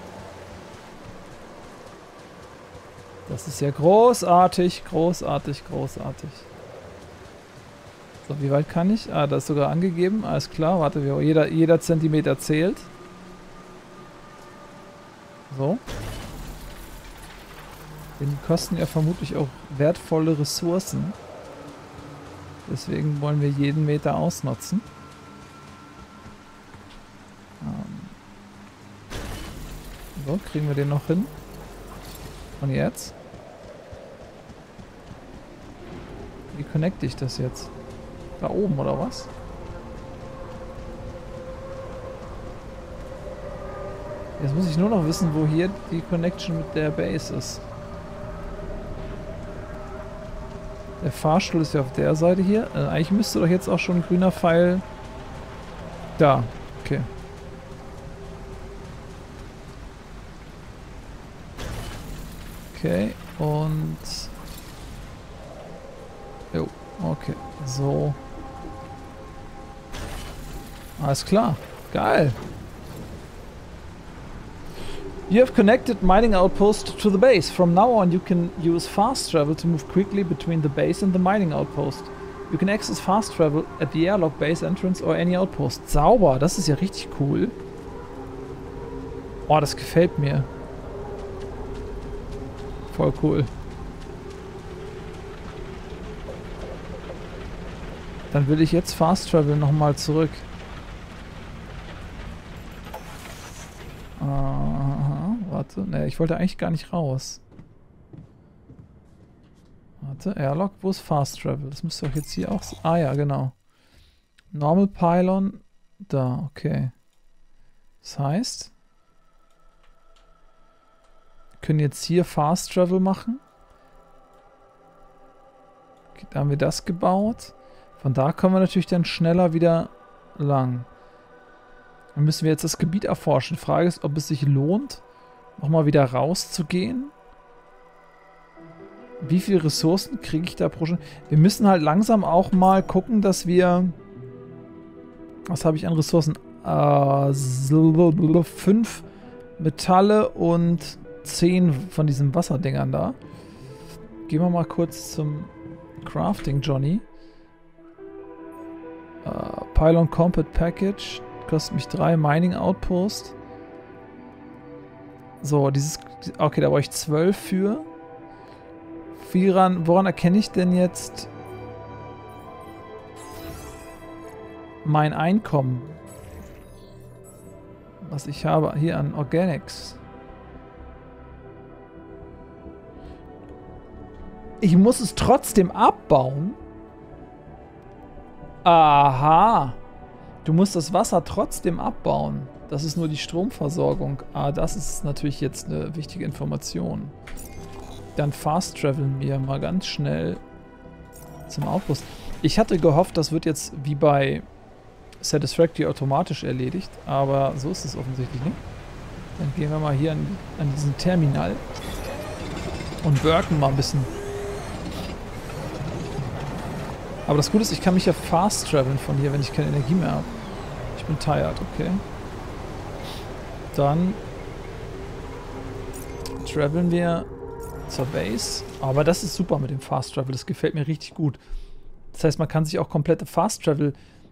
Das ist ja großartig, großartig, großartig. So, wie weit kann ich? Ah, da ist sogar angegeben. Alles klar, warte, jeder Zentimeter zählt. So. Den kosten ja vermutlich auch wertvolle Ressourcen. Deswegen wollen wir jeden Meter ausnutzen. So, kriegen wir den noch hin. Und jetzt? Wie connecte ich das jetzt? Da oben, oder was? Jetzt muss ich nur noch wissen, wo hier die Connection mit der Base ist. Der Fahrstuhl ist ja auf der Seite hier. Eigentlich müsste doch jetzt auch schon ein grüner Pfeil... Da, okay. Okay, und... Jo, okay, so. Alles klar, geil. You have connected mining outpost to the base. From now on you can use fast travel to move quickly between the base and the mining outpost. You can access fast travel at the airlock base entrance or any outpost. Sauber, das ist ja richtig cool. Oh, das gefällt mir. Voll cool. Dann will ich jetzt Fast Travel nochmal zurück. Warte. Ne, ich wollte eigentlich gar nicht raus. Warte, Airlock, wo ist Fast Travel? Das müsste doch jetzt hier auch... Ah ja, genau. Normal Pylon. Da, okay. Das heißt... Wir können jetzt hier Fast Travel machen. Okay, da haben wir das gebaut. Von da kommen wir natürlich dann schneller wieder lang. Dann müssen wir jetzt das Gebiet erforschen. Die Frage ist, ob es sich lohnt, nochmal wieder rauszugehen. Wie viele Ressourcen kriege ich da pro Stunde? Wir müssen halt langsam auch mal gucken, dass wir... Was habe ich an Ressourcen? 5 Metalle und 10 von diesen Wasserdingern da. Gehen wir mal kurz zum Crafting, Johnny. Pylon Compact Package. Kostet mich 3 Mining Outpost. So, dieses... Okay, da brauche ich 12 für. Woran erkenne ich denn jetzt mein Einkommen? Was ich habe hier an Organics. Ich muss es trotzdem abbauen. Aha. Du musst das Wasser trotzdem abbauen. Das ist nur die Stromversorgung. Ah, das ist natürlich jetzt eine wichtige Information. Dann fast traveln wir mal ganz schnell zum Outpost. Ich hatte gehofft, das wird jetzt wie bei Satisfactory automatisch erledigt, aber so ist es offensichtlich nicht. Dann gehen wir mal hier an diesen Terminal und worken mal ein bisschen. Aber das Gute ist, ich kann mich ja fast traveln von hier, wenn ich keine Energie mehr habe. Ich bin tired, okay. Dann traveln wir zur Base. Aber das ist super mit dem Fast Travel. Das gefällt mir richtig gut. Das heißt, man kann sich auch komplette Fast Travel...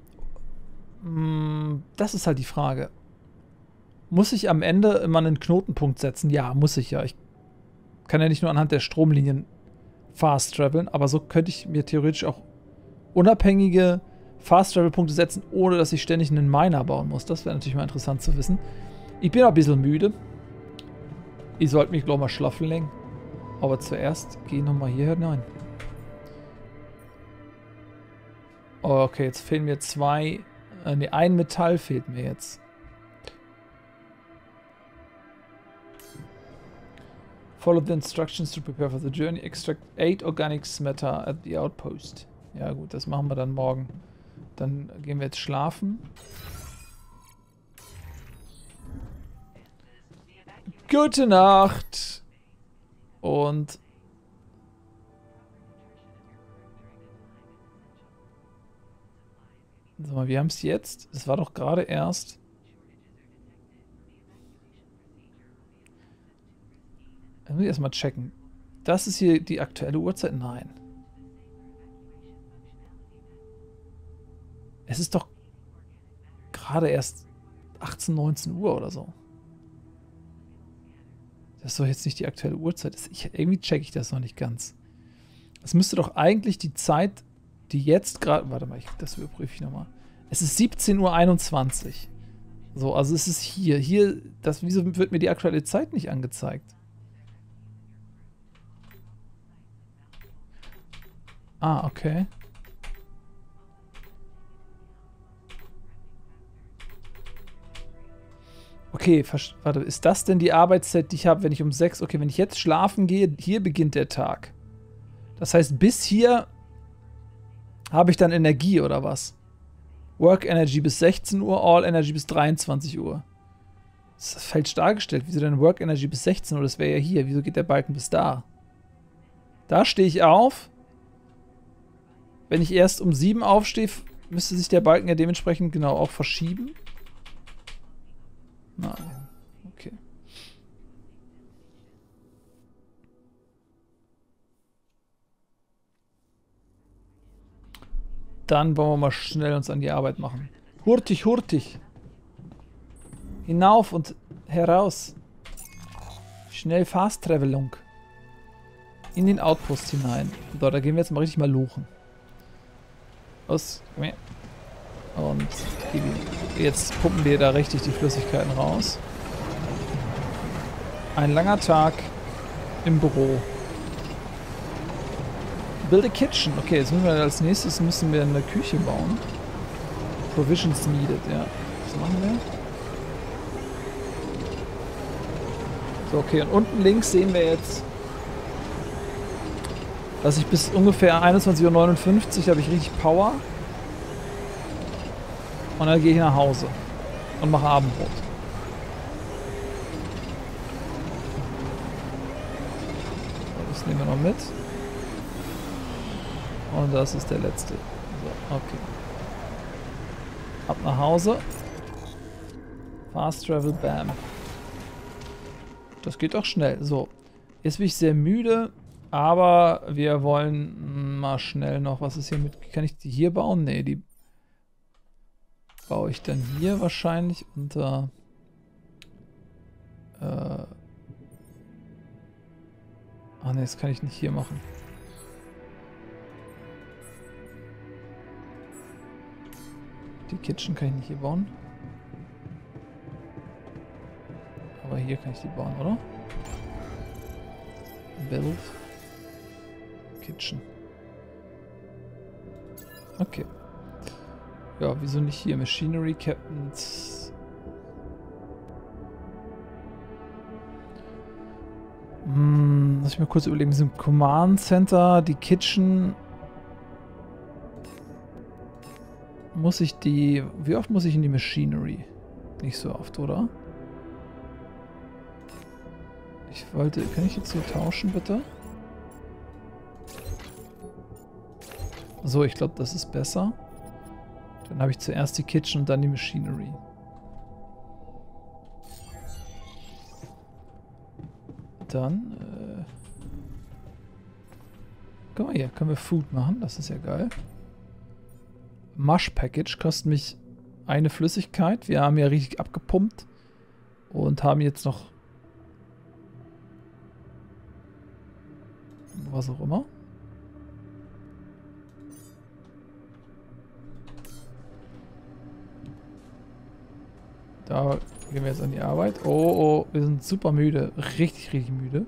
Das ist halt die Frage. Muss ich am Ende immer einen Knotenpunkt setzen? Ja, muss ich ja. Ich kann ja nicht nur anhand der Stromlinien Fast Traveln, aber so könnte ich mir theoretisch auch unabhängige Fast Travel Punkte setzen, ohne dass ich ständig einen Miner bauen muss. Das wäre natürlich mal interessant zu wissen. Ich bin ein bisschen müde. Ich sollte mich, glaube ich, mal schlafen legen. Aber zuerst gehe ich nochmal hier hinein. Okay, jetzt fehlen mir ein Metall fehlt mir jetzt. Follow the instructions to prepare for the journey. Extract 8 organic matter at the outpost. Ja gut, das machen wir dann morgen. Dann gehen wir jetzt schlafen. Gute Nacht. Und sag mal, wir haben es jetzt. Es war doch gerade erst. Dann muss ich erstmal checken. Das ist hier die aktuelle Uhrzeit? Nein. Es ist doch gerade erst 18, 19 Uhr oder so. Das ist doch jetzt nicht die aktuelle Uhrzeit. Irgendwie checke ich das noch nicht ganz. Es müsste doch eigentlich die Zeit, die jetzt gerade... Warte mal, das überprüfe ich nochmal. Es ist 17:21 Uhr. So, also es ist hier. Wieso wird mir die aktuelle Zeit nicht angezeigt? Ah, okay. Okay, warte, ist das denn die Arbeitszeit, die ich habe, wenn ich um 6... Okay, wenn ich jetzt schlafen gehe, hier beginnt der Tag. Das heißt, bis hier habe ich dann Energie, oder was? Work Energy bis 16 Uhr, All Energy bis 23 Uhr. Das ist falsch dargestellt. Wieso denn Work Energy bis 16 Uhr? Das wäre ja hier. Wieso geht der Balken bis da? Da stehe ich auf. Wenn ich erst um 7 aufstehe, müsste sich der Balken ja dementsprechend genau auch verschieben. Nein. Okay. Dann wollen wir mal schnell uns an die Arbeit machen. Hurtig, hurtig. Hinauf und heraus. Schnell Fast-Travelung. In den Outpost hinein. So, da gehen wir jetzt mal richtig mal luchen. Los, komm her. Und jetzt pumpen wir da richtig die Flüssigkeiten raus. Ein langer Tag im Büro. Build a kitchen. Okay, jetzt müssen wir als nächstes eine Küche bauen. Provisions needed, ja. Was machen wir? So, okay, und unten links sehen wir jetzt dass ich bis ungefähr 21:59 Uhr habe ich richtig Power. Und dann gehe ich nach Hause und mache Abendbrot. Das nehmen wir noch mit. Und das ist der letzte. So, okay. Ab nach Hause. Fast Travel, bam. Das geht doch schnell. So, jetzt bin ich sehr müde, aber wir wollen mal schnell noch, was ist hier mit, kann ich die hier bauen? Ne, die baue ich dann hier wahrscheinlich unter ah ne, das kann ich nicht hier machen. Die Kitchen kann ich nicht hier bauen. Aber hier kann ich die bauen, oder? Build. Kitchen. Okay. Ja, wieso nicht hier? Machinery Captains. Lass ich mal kurz überlegen. Wir sind im Command Center, die Kitchen. Muss ich die... Wie oft muss ich in die Machinery? Nicht so oft, oder? Ich wollte... Kann ich jetzt hier tauschen, bitte? So, ich glaube, das ist besser. Dann habe ich zuerst die Kitchen und dann die Machinery. Dann, guck mal hier, können wir Food machen, das ist ja geil. Mush Package kostet mich eine Flüssigkeit. Wir haben ja richtig abgepumpt und haben jetzt noch was auch immer. Da gehen wir jetzt an die Arbeit. Oh, wir sind super müde. Richtig, richtig müde.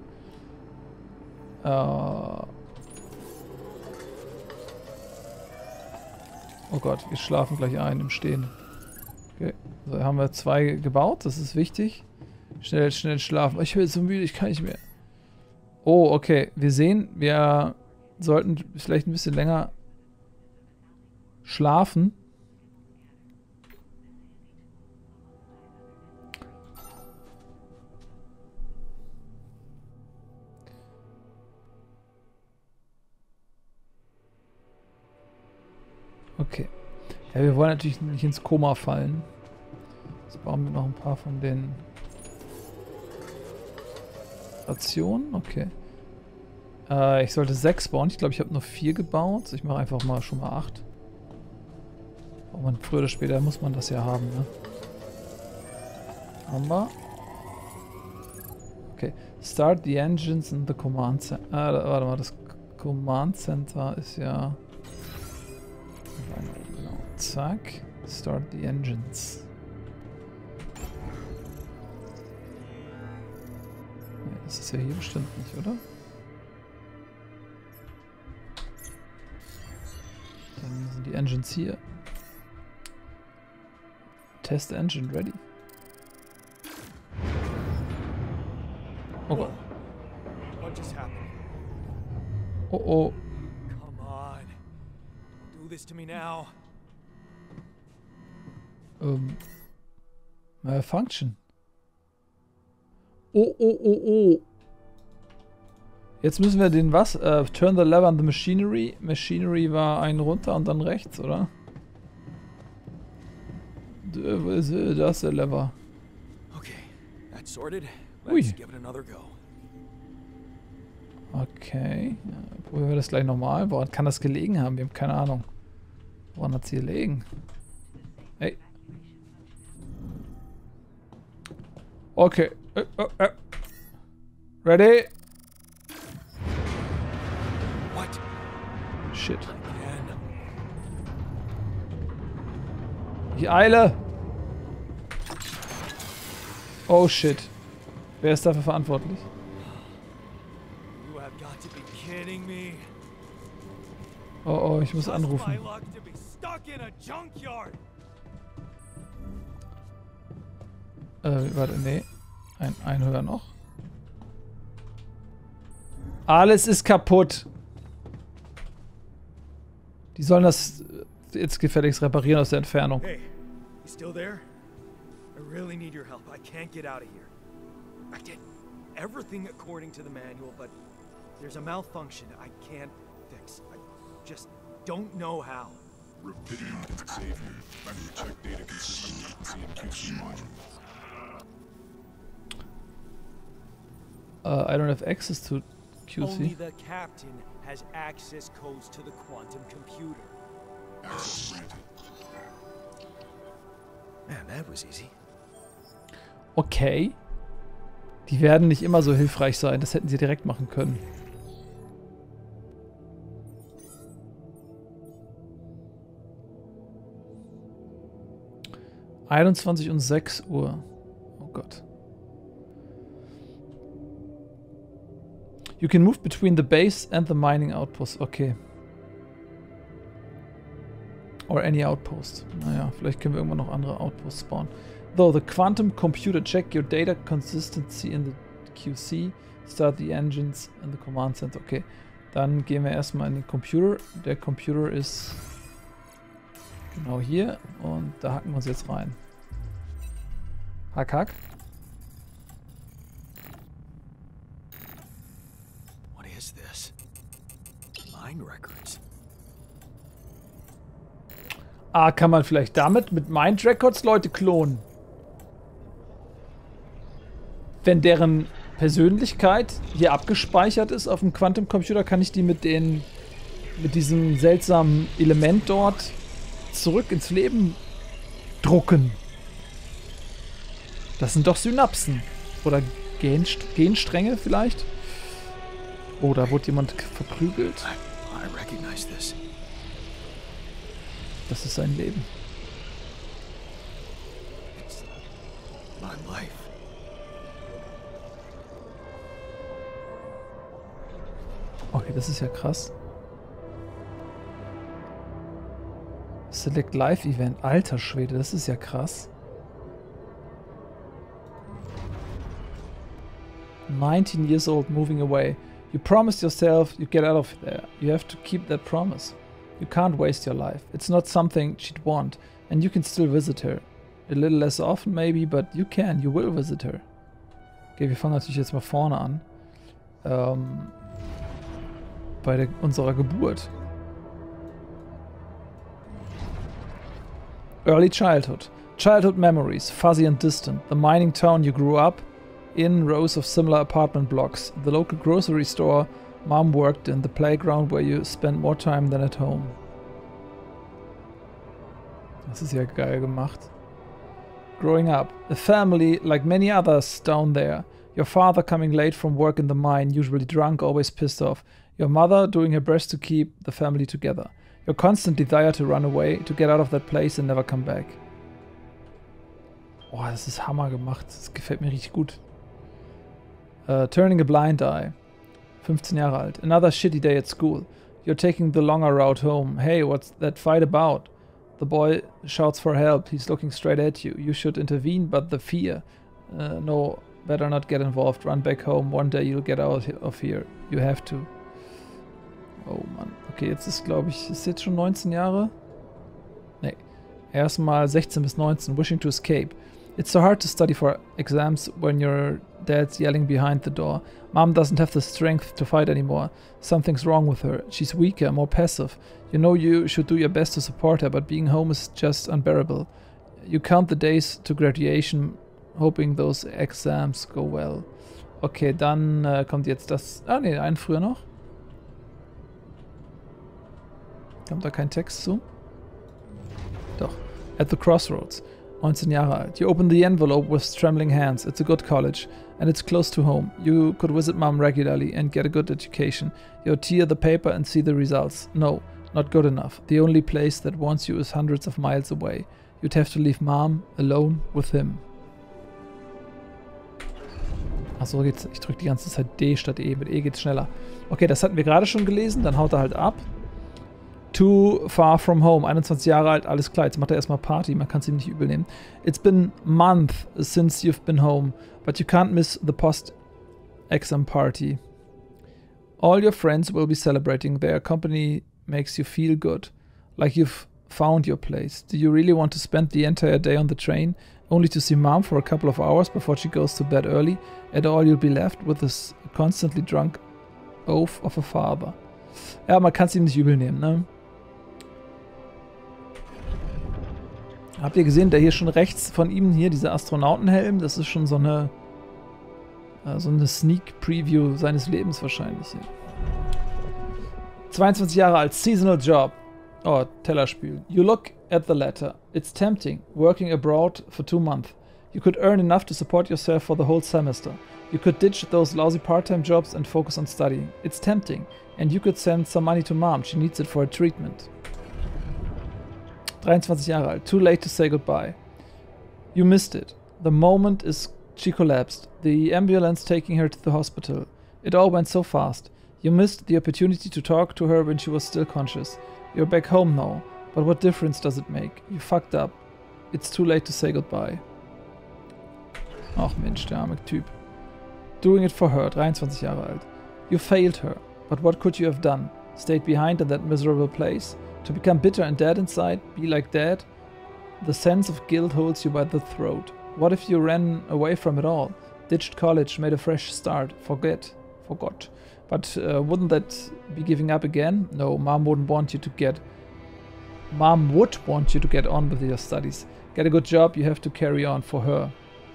Oh Gott, wir schlafen gleich ein im Stehen. Okay, so haben wir 2 gebaut. Das ist wichtig. Schnell, schnell schlafen. Ich bin so müde, ich kann nicht mehr. Oh, okay. Wir sehen, wir sollten vielleicht ein bisschen länger schlafen. Okay. Ja, wir wollen natürlich nicht ins Koma fallen. Jetzt bauen wir noch ein paar von den Rationen. Okay. Ich sollte 6 bauen. Ich glaube, ich habe nur 4 gebaut. Ich mache einfach mal schon mal 8. Oh man, früher oder später muss man das ja haben, ne? Haben wir. Okay. Start the engines in the command center. Warte mal, das Command Center ist ja... Genau. Zack. Start the engines. Nee, das ist ja hier bestimmt nicht, oder? Dann sind die Engines hier. Test engine ready. Oh Gott. What just happened? Oh oh. Come on. Don't do this to me now. Malfunction. Oh. Jetzt müssen wir den was? Turn the lever on the machinery. Machinery war einen runter und dann rechts, oder? Das ist der Lever. Okay, that's sorted. Ui. Let's give it another go. Okay. Ja, probieren wir das gleich nochmal. Woran kann das gelegen haben? Wir haben keine Ahnung. Woran hat es hier gelegen? Hey. Okay. Ready? What? Shit. Again? Ich eile. Oh shit. Wer ist dafür verantwortlich? You have got to be kidding me. Oh, ich muss Just my anrufen. luck to be stuck in a junkyard. Warte, nee. Ein höher noch. Alles ist kaputt. Die sollen das jetzt gefälligst reparieren aus der Entfernung. Hey, you still there? I really need your help. I can't get out of here. I did everything according to the manual, but there's a malfunction I can't fix. I just don't know how. Rapidium can save you. And check data consistency and QC module. I don't have access to Only QC. the captain has access codes to the quantum computer. Access granted. Man, that was easy. Okay. Die werden nicht immer so hilfreich sein. Das hätten sie direkt machen können. (21 und 6 Uhr). Oh Gott. You can move between the base and the mining outpost. Okay. Or any outpost. Naja, vielleicht können wir irgendwann noch andere Outposts spawnen. Though the quantum computer, check your data consistency in the QC, start the engines in the command center. Okay, dann gehen wir erstmal in den Computer. Der Computer ist genau hier und da hacken wir uns jetzt rein. Hack, hack. What is this? Mine records. Ah, kann man vielleicht damit mit Mind Records Leute klonen? Wenn deren Persönlichkeit hier abgespeichert ist auf dem Quantum Computer, kann ich die mit diesem seltsamen Element dort zurück ins Leben drucken. Das sind doch Synapsen. Oder Genstränge vielleicht? Oh, da wurde jemand verprügelt. I recognize this. Das ist sein Leben. It's my life. Okay, das ist ja krass. Select Live Event. Alter Schwede, das ist ja krass. 19 years old, moving away. You promised yourself you get out of there. You have to keep that promise. You can't waste your life. It's not something she'd want. And you can still visit her. A little less often maybe, but you can. You will visit her. Okay, wir fangen natürlich jetzt mal vorne an. Bei unserer Geburt. Early childhood. Childhood memories, fuzzy and distant. The mining town you grew up in, rows of similar apartment blocks. The local grocery store Mom worked in, the playground where you spent more time than at home. Das ist ja geil gemacht. Growing up. A family like many others down there. Your father coming late from work in the mine, usually drunk, always pissed off. Your mother doing her best to keep the family together. Your constant desire to run away, to get out of that place and never come back. Oh, das ist Hammer gemacht. Das gefällt mir richtig gut. Turning a blind eye. 15 Jahre alt. Another shitty day at school. You're taking the longer route home. Hey, what's that fight about? The boy shouts for help. He's looking straight at you. You should intervene, but the fear. No, better not get involved. Run back home. One day you'll get out of here. You have to. Oh Mann. Okay, jetzt ist, glaube ich, ist jetzt schon 19 Jahre? Nee. Erstmal 16 bis 19. Wishing to escape. It's so hard to study for exams when your dad's yelling behind the door. Mom doesn't have the strength to fight anymore. Something's wrong with her. She's weaker, more passive. You know you should do your best to support her, but being home is just unbearable. You count the days to graduation, hoping those exams go well. Okay, dann kommt jetzt das... Ah ne, einen früher noch. Kommt da kein Text zu? Doch. At the crossroads. 19 Jahre alt. You open the envelope with trembling hands. It's a good college. And it's close to home. You could visit mom regularly and get a good education. You tear the paper and see the results. No, not good enough. The only place that wants you is hundreds of miles away. You'd have to leave mom alone with him. Achso, geht's. Ich drücke die ganze Zeit D statt E. Mit E geht's schneller. Okay, das hatten wir gerade schon gelesen. Dann haut er halt ab. Too far from home. 21 Jahre alt, alles klar. Jetzt macht er erstmal Party. Man kann es ihm nicht übel nehmen. It's been a month since you've been home. But you can't miss the post-exam party. All your friends will be celebrating. Their company makes you feel good. Like you've found your place. Do you really want to spend the entire day on the train only to see Mom for a couple of hours before she goes to bed early? And all you'll be left with is a constantly drunk oaf of a father. Ja, man kann es ihm nicht übel nehmen, ne? Habt ihr gesehen, der hier schon rechts von ihm hier, dieser Astronautenhelm, das ist schon so eine Sneak Preview seines Lebens wahrscheinlich hier. 22 Jahre alt, seasonal job. Oh, Tellerspiel. You look at the letter. It's tempting, working abroad for 2 months. You could earn enough to support yourself for the whole semester. You could ditch those lousy part-time jobs and focus on studying. It's tempting. And you could send some money to Mom. She needs it for a treatment. 23 Jahre alt. Too late to say goodbye. You missed it. The moment she collapsed. The ambulance taking her to the hospital. It all went so fast. You missed the opportunity to talk to her when she was still conscious. You're back home now. But what difference does it make? You fucked up. It's too late to say goodbye. Ach Mensch, der arme Typ. Doing it for her. 23 Jahre alt. You failed her. But what could you have done? Stayed behind in that miserable place? To become bitter and dead inside? Be like Dad? The sense of guilt holds you by the throat. What if you ran away from it all? Ditched college, made a fresh start, forgot. But wouldn't that be giving up again? No, Mom would want you to get on with your studies. Get a good job, you have to carry on for her.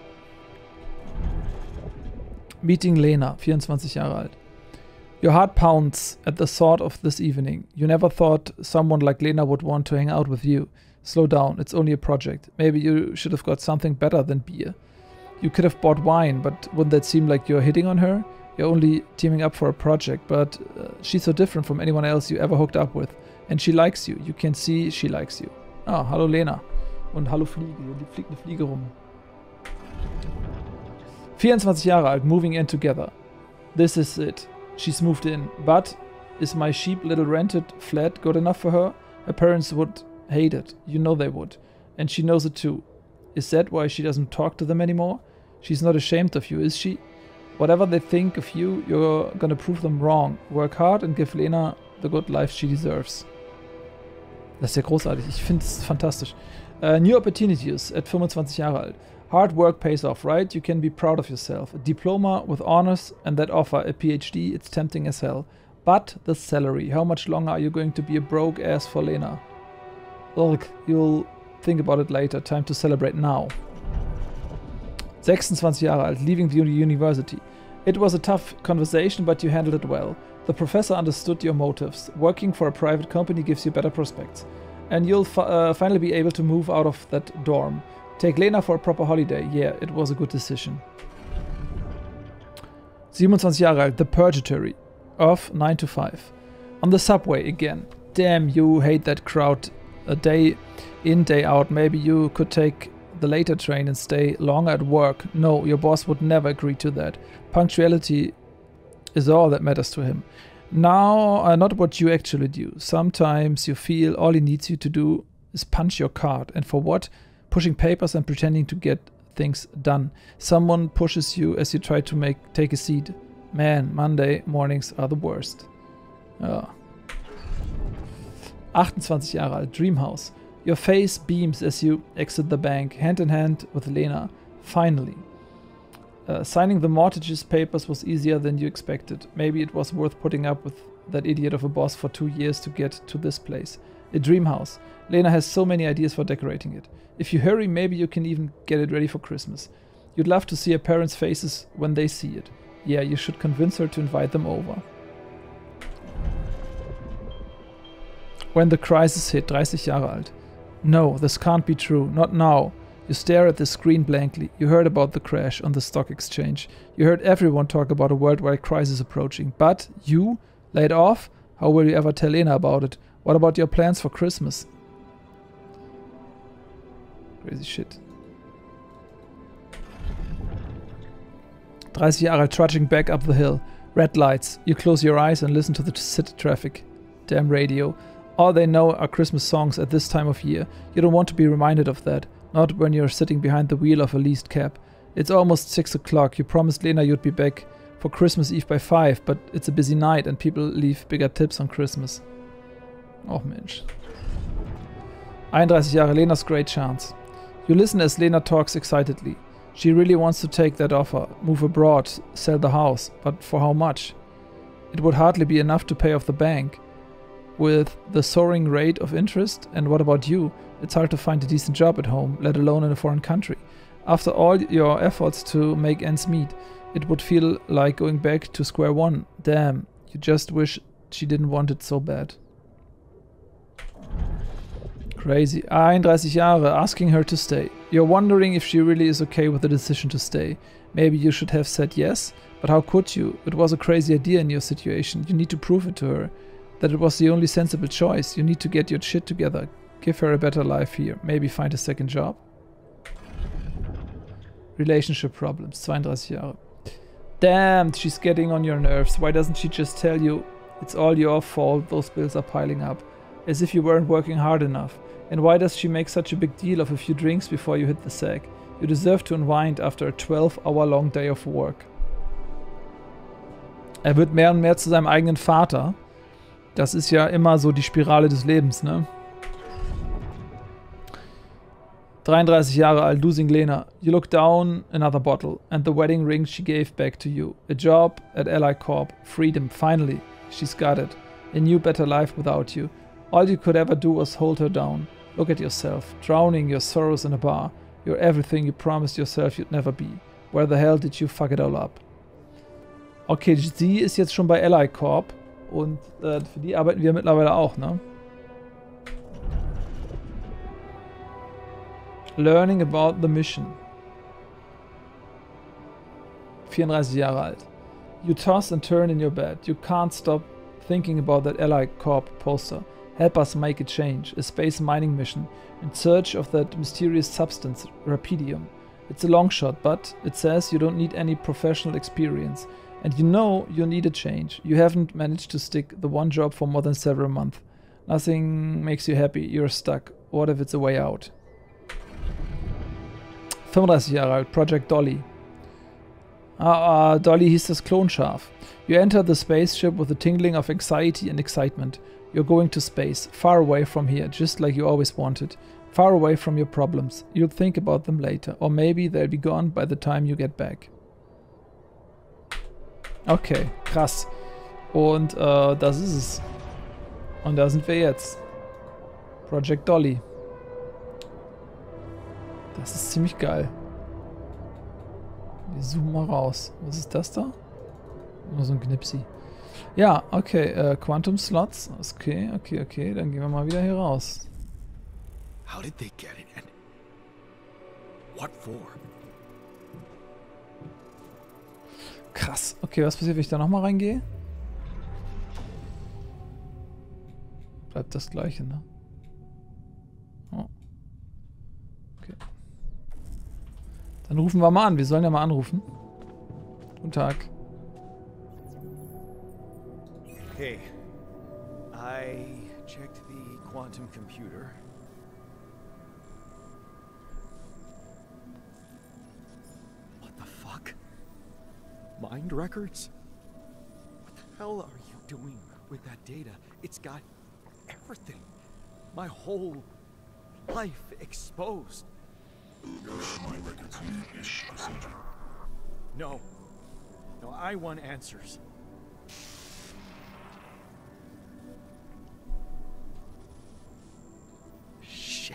Meeting Lena, 24 Jahre alt. Your heart pounds at the thought of this evening. You never thought someone like Lena would want to hang out with you. Slow down, it's only a project. Maybe you should have got something better than beer. You could have bought wine, but wouldn't that seem like you're hitting on her? You're only teaming up for a project, but she's so different from anyone else you ever hooked up with. And she likes you. You can see she likes you. Ah, hallo Lena. Und hallo Fliege. Hier fliegt eine Fliege rum. 24 Jahre alt, moving in together. This is it. She's moved in. But is my cheap little rented flat good enough for her? Her parents would hate it. You know they would. And she knows it too. Is that why she doesn't talk to them anymore? She's not ashamed of you, is she? Whatever they think of you, you're gonna prove them wrong. Work hard and give Lena the good life she deserves. Das ist ja großartig. Ich finde es fantastisch. New opportunities at 25 Jahre alt. Hard work pays off, right? You can be proud of yourself. A diploma with honors and that offer, a PhD, it's tempting as hell. But the salary, how much longer are you going to be a broke ass for Lena? Look, you'll think about it later. Time to celebrate now. 26 Jahre alt, leaving the university. It was a tough conversation, but you handled it well. The professor understood your motives. Working for a private company gives you better prospects. And you'll finally be able to move out of that dorm. Take Lena for a proper holiday. Yeah, it was a good decision. 27 Jahre alt, The Purgatory. Off 9 to 5. On the subway again. Damn, you hate that crowd. A day in, day out. Maybe you could take the later train and stay longer at work. No, your boss would never agree to that. Punctuality is all that matters to him. Now, not what you actually do. Sometimes you feel all he needs you to do is punch your card. And for what? Pushing papers and pretending to get things done. Someone pushes you as you try to take a seat. Man, Monday mornings are the worst. Ja. 28 Jahre alt, Dreamhouse. Your face beams as you exit the bank, hand in hand with Lena. Finally. Signing the mortgages papers was easier than you expected. Maybe it was worth putting up with that idiot of a boss for 2 years to get to this place. A dream house. Lena has so many ideas for decorating it. If you hurry, maybe you can even get it ready for Christmas. You'd love to see her parents' faces when they see it. Yeah, you should convince her to invite them over. When the crisis hit, 30 Jahre alt. No, this can't be true. Not now. You stare at the screen blankly. You heard about the crash on the stock exchange. You heard everyone talk about a worldwide crisis approaching. But you? Laid off? How will you ever tell Lena about it? What about your plans for Christmas? Crazy shit. 30 Jahre alt, trudging back up the hill. Red lights. You close your eyes and listen to the city traffic. Damn radio. All they know are Christmas songs at this time of year. You don't want to be reminded of that. Not when you're sitting behind the wheel of a leased cab. It's almost 6 o'clock. You promised Lena you'd be back for Christmas Eve by 5, but it's a busy night and people leave bigger tips on Christmas. Oh Mensch. 31 Jahre, Lena's great chance. You listen as Lena talks excitedly. She really wants to take that offer, move abroad, sell the house, but for how much? It would hardly be enough to pay off the bank. With the soaring rate of interest, and what about you? It's hard to find a decent job at home, let alone in a foreign country. After all your efforts to make ends meet, it would feel like going back to square one. Damn, you just wish she didn't want it so bad. Crazy. 31 Jahre, asking her to stay. You're wondering if she really is okay with the decision to stay. Maybe you should have said yes, but how could you? It was a crazy idea in your situation. You need to prove it to her. That it was the only sensible choice. You need to get your shit together. Give her a better life here. Maybe find a second job. Relationship problems. 32 Jahre. Damn, she's getting on your nerves. Why doesn't she just tell you it's all your fault, those bills are piling up? As if you weren't working hard enough. And why does she make such a big deal of a few drinks before you hit the sack? You deserve to unwind after a 12-hour-long day of work. Er wird mehr und mehr zu seinem eigenen Vater. Das ist ja immer so die Spirale des Lebens, ne? 33 Jahre alt, losing Lena. You look down another bottle and the wedding ring she gave back to you. A job at Ally Corp. Freedom, finally. She's got it. A new better life without you. All you could ever do was hold her down. Look at yourself, drowning your sorrows in a bar. You're everything you promised yourself you'd never be. Where the hell did you fuck it all up? Okay, sie ist jetzt schon bei Ally Corp und für die arbeiten wir mittlerweile auch, ne? Learning about the mission. 34 Jahre alt. You toss and turn in your bed. You can't stop thinking about that Ally Corp poster. Help us make a change. A space mining mission in search of that mysterious substance, Rapidium. It's a long shot, but it says you don't need any professional experience. And you know you need a change. You haven't managed to stick the one job for more than several months. Nothing makes you happy. You're stuck. What if it's a way out? 35 Jahre alt, Project Dolly. Dolly hieß das Klonschaf. You enter the spaceship with a tingling of anxiety and excitement. You're going to space, far away from here, just like you always wanted. Far away from your problems. You'll think about them later. Or maybe they'll be gone by the time you get back. Okay, krass. Und das ist es. Und da sind wir jetzt. Project Dolly. Das ist ziemlich geil. Wir zoomen mal raus. Was ist das da? Nur so ein Knipsi. Ja, okay. Quantum Slots. Okay. Dann gehen wir mal wieder hier raus. How did they get it and what for? Krass. Okay, was passiert, wenn ich da nochmal reingehe? Bleibt das gleiche, ne? Oh. Okay. Dann rufen wir mal an. Wir sollen ja mal anrufen. Guten Tag. Okay. I checked the quantum computer. What the fuck? Mind records? What the hell are you doing with that data? It's got everything. My whole life exposed. Mind records ish, Cassandra. No. No, I want answers. Shit.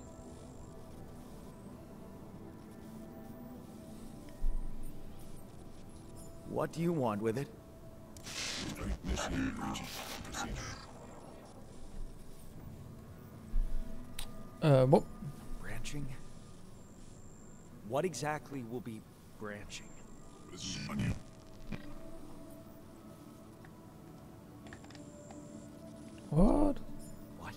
What do you want with it? Initiate region procedure. Wo? Branching? What exactly will be branching? This is on you. What? What?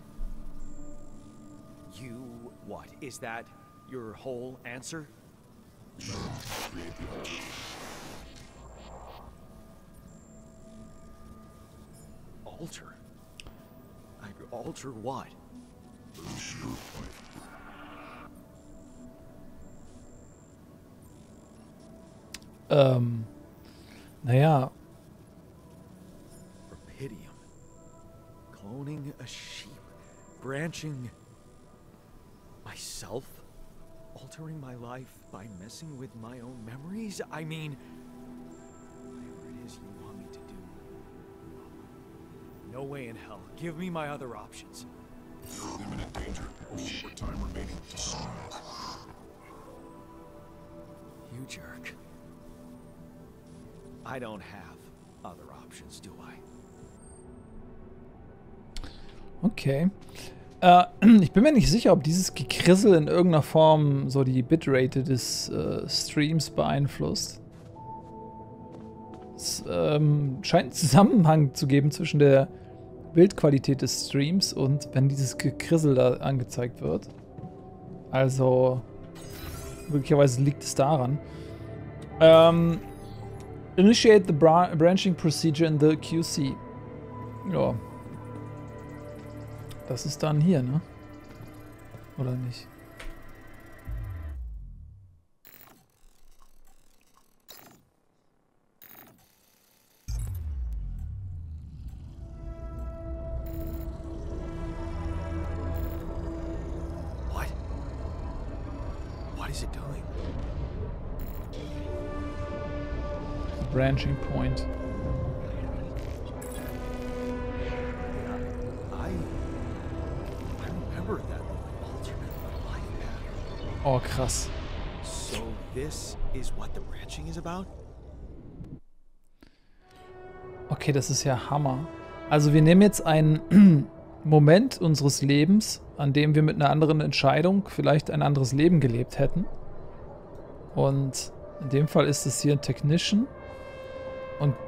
You what? Is that your whole answer? Create the altar. Alter? Alter what? Lose your life. Naja. Rapidium. Cloning a sheep. Branching Myself? Altering my life by messing with my own memories? I mean, whatever it is you want me to do. No way in hell. Give me my other options. You're in imminent danger. Short time remaining to survive. You jerk. I don't have other options, do I? Okay. Ich bin mir nicht sicher, ob dieses Gekrissel in irgendeiner Form so die Bitrate des Streams beeinflusst. Es scheint einen Zusammenhang zu geben zwischen der Bildqualität des Streams und wenn dieses Gekrissel da angezeigt wird. Also möglicherweise liegt es daran. Initiate the branching procedure in the QC. Ja. Das ist dann hier, ne? Oder nicht? What? What is it doing? Branching point. Oh, krass. So this is what the branching is about? Okay, das ist ja Hammer. Also wir nehmen jetzt einen Moment unseres Lebens, an dem wir mit einer anderen Entscheidung vielleicht ein anderes Leben gelebt hätten. Und in dem Fall ist es hier ein Technician. Und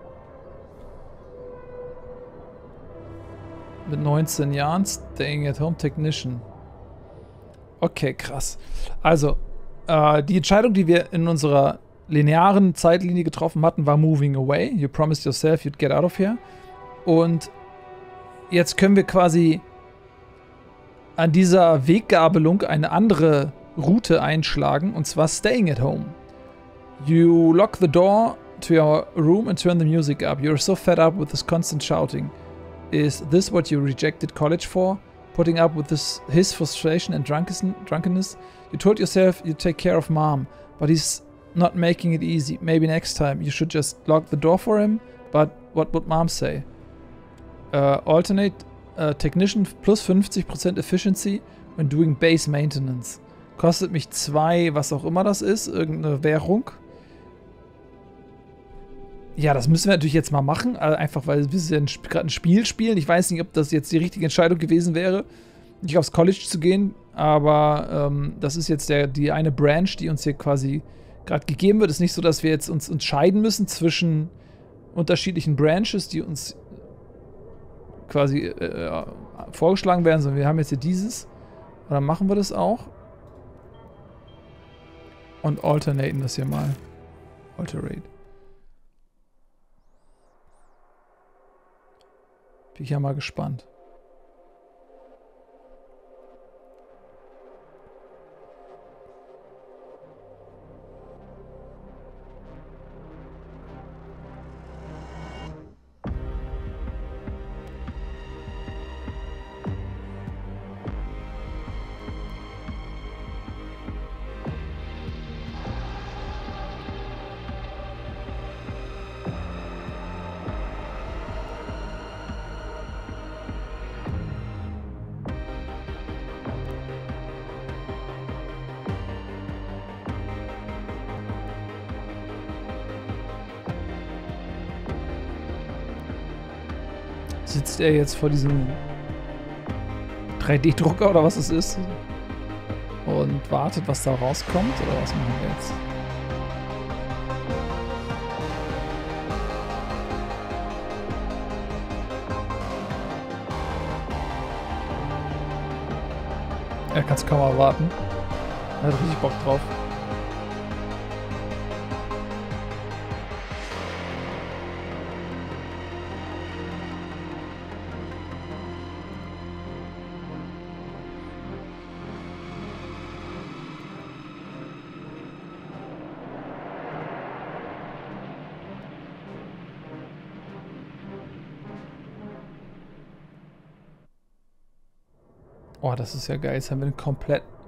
mit 19 Jahren Staying at Home Technician. Okay, krass. Also, die Entscheidung, die wir in unserer linearen Zeitlinie getroffen hatten, war Moving Away. You promised yourself you'd get out of here. Und jetzt können wir quasi an dieser Weggabelung eine andere Route einschlagen, und zwar Staying at Home. You lock the door to your room and turn the music up. You're so fed up with this constant shouting. Is this what you rejected college for? Putting up with his frustration and drunkenness? You told yourself you'd take care of mom, but he's not making it easy. Maybe next time you should just lock the door for him, but what would mom say? Alternate technician plus 50% efficiency when doing base maintenance. Kostet mich 2, was auch immer das ist, irgendeine Währung. Ja, das müssen wir natürlich jetzt mal machen, einfach weil wir gerade ein Spiel spielen. Ich weiß nicht, ob das jetzt die richtige Entscheidung gewesen wäre, nicht aufs College zu gehen, aber das ist jetzt die eine Branch, die uns hier quasi gerade gegeben wird. Es ist nicht so, dass wir jetzt uns entscheiden müssen zwischen unterschiedlichen Branches, die uns quasi vorgeschlagen werden, sondern wir haben jetzt hier dieses. Und dann machen wir das auch. Und alternaten das hier mal. Alterate. Bin ich ja mal gespannt. Sitzt er jetzt vor diesem 3D-Drucker oder was es ist und wartet, was da rauskommt, oder was machen wir jetzt? Er kann es kaum erwarten. Er hat richtig Bock drauf. Oh, das ist ja geil. Jetzt haben wir eine komplett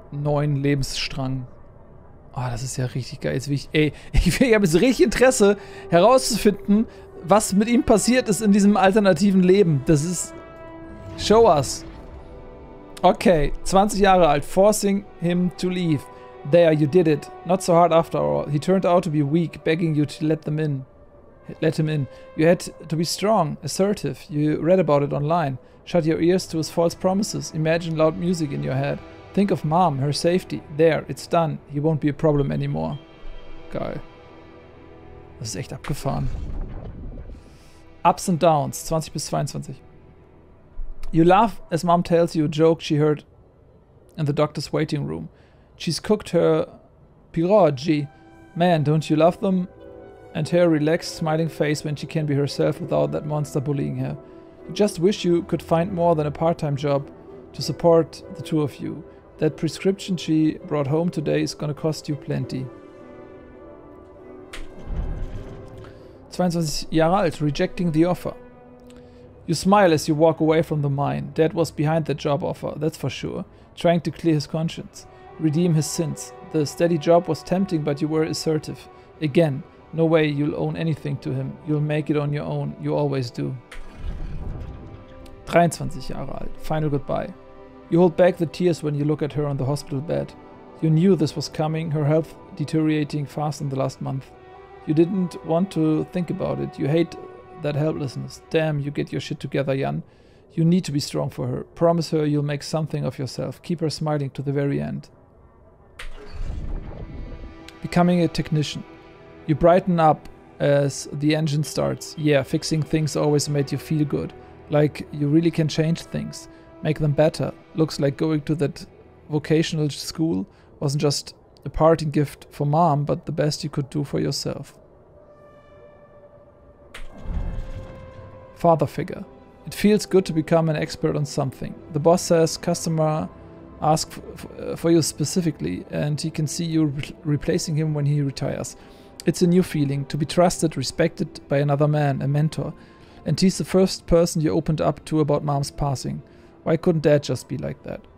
neuen Lebensstrang. Oh, das ist ja richtig geil. Jetzt will ich habe jetzt richtig Interesse herauszufinden, was mit ihm passiert ist in diesem alternativen Leben. Das ist... Show us. Okay, 20 Jahre alt. Forcing him to leave. There, you did it. Not so hard after all. He turned out to be weak, begging you to let him in. You had to be strong, assertive. You read about it online. Shut your ears to his false promises. Imagine loud music in your head. Think of Mom, her safety. There, it's done. He won't be a problem anymore. Geil. Das ist echt abgefahren. Ups and Downs, 20 bis 22. You laugh as Mom tells you a joke she heard in the doctor's waiting room. She's cooked her pierogi. Man, don't you love them? And her relaxed, smiling face when she can be herself without that monster bullying her. You just wish you could find more than a part-time job to support the two of you. That prescription she brought home today is gonna cost you plenty. 22 Jahre alt, rejecting the offer. You smile as you walk away from the mine. Dad was behind the job offer, that's for sure. Trying to clear his conscience. Redeem his sins. The steady job was tempting, but you were assertive. Again, no way you'll own anything to him. You'll make it on your own. You always do. 23 Jahre alt. Final goodbye. You hold back the tears when you look at her on the hospital bed. You knew this was coming, her health deteriorating fast in the last month. You didn't want to think about it. You hate that helplessness. Damn, you get your shit together, Jan. You need to be strong for her. Promise her you'll make something of yourself. Keep her smiling to the very end. Becoming a technician. You brighten up as the engine starts. Yeah, fixing things always made you feel good. Like you really can change things. Make them better. Looks like going to that vocational school wasn't just a parting gift for Mom, but the best you could do for yourself. Father figure. It feels good to become an expert on something. The boss says customer ask for you specifically, and he can see you replacing him when he retires. It's a new feeling, to be trusted, respected by another man, a mentor. And he's the first person you opened up to about Mom's passing. Why couldn't Dad just be like that?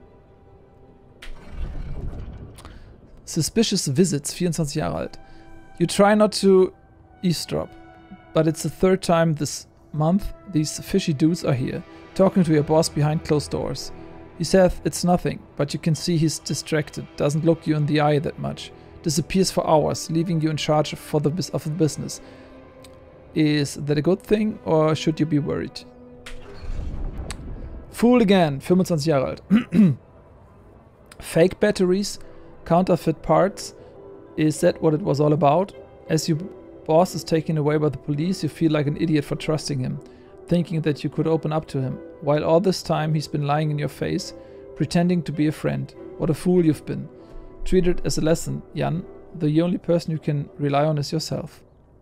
Suspicious visits, 24 Jahre alt. You try not to eavesdrop, but it's the third time this month these fishy dudes are here, talking to your boss behind closed doors. He says it's nothing, but you can see he's distracted, doesn't look you in the eye that much, disappears for hours, leaving you in charge of the business. Is that a good thing, or should you be worried? Fool again, 25 Jahre alt. Fake batteries, counterfeit parts, is that what it was all about? As your boss is taken away by the police, you feel like an idiot for trusting him, thinking that you could open up to him, while all this time he's been lying in your face, pretending to be a friend. What a fool you've been. Treat it as a lesson, Jan. The only person you can rely on is yourself.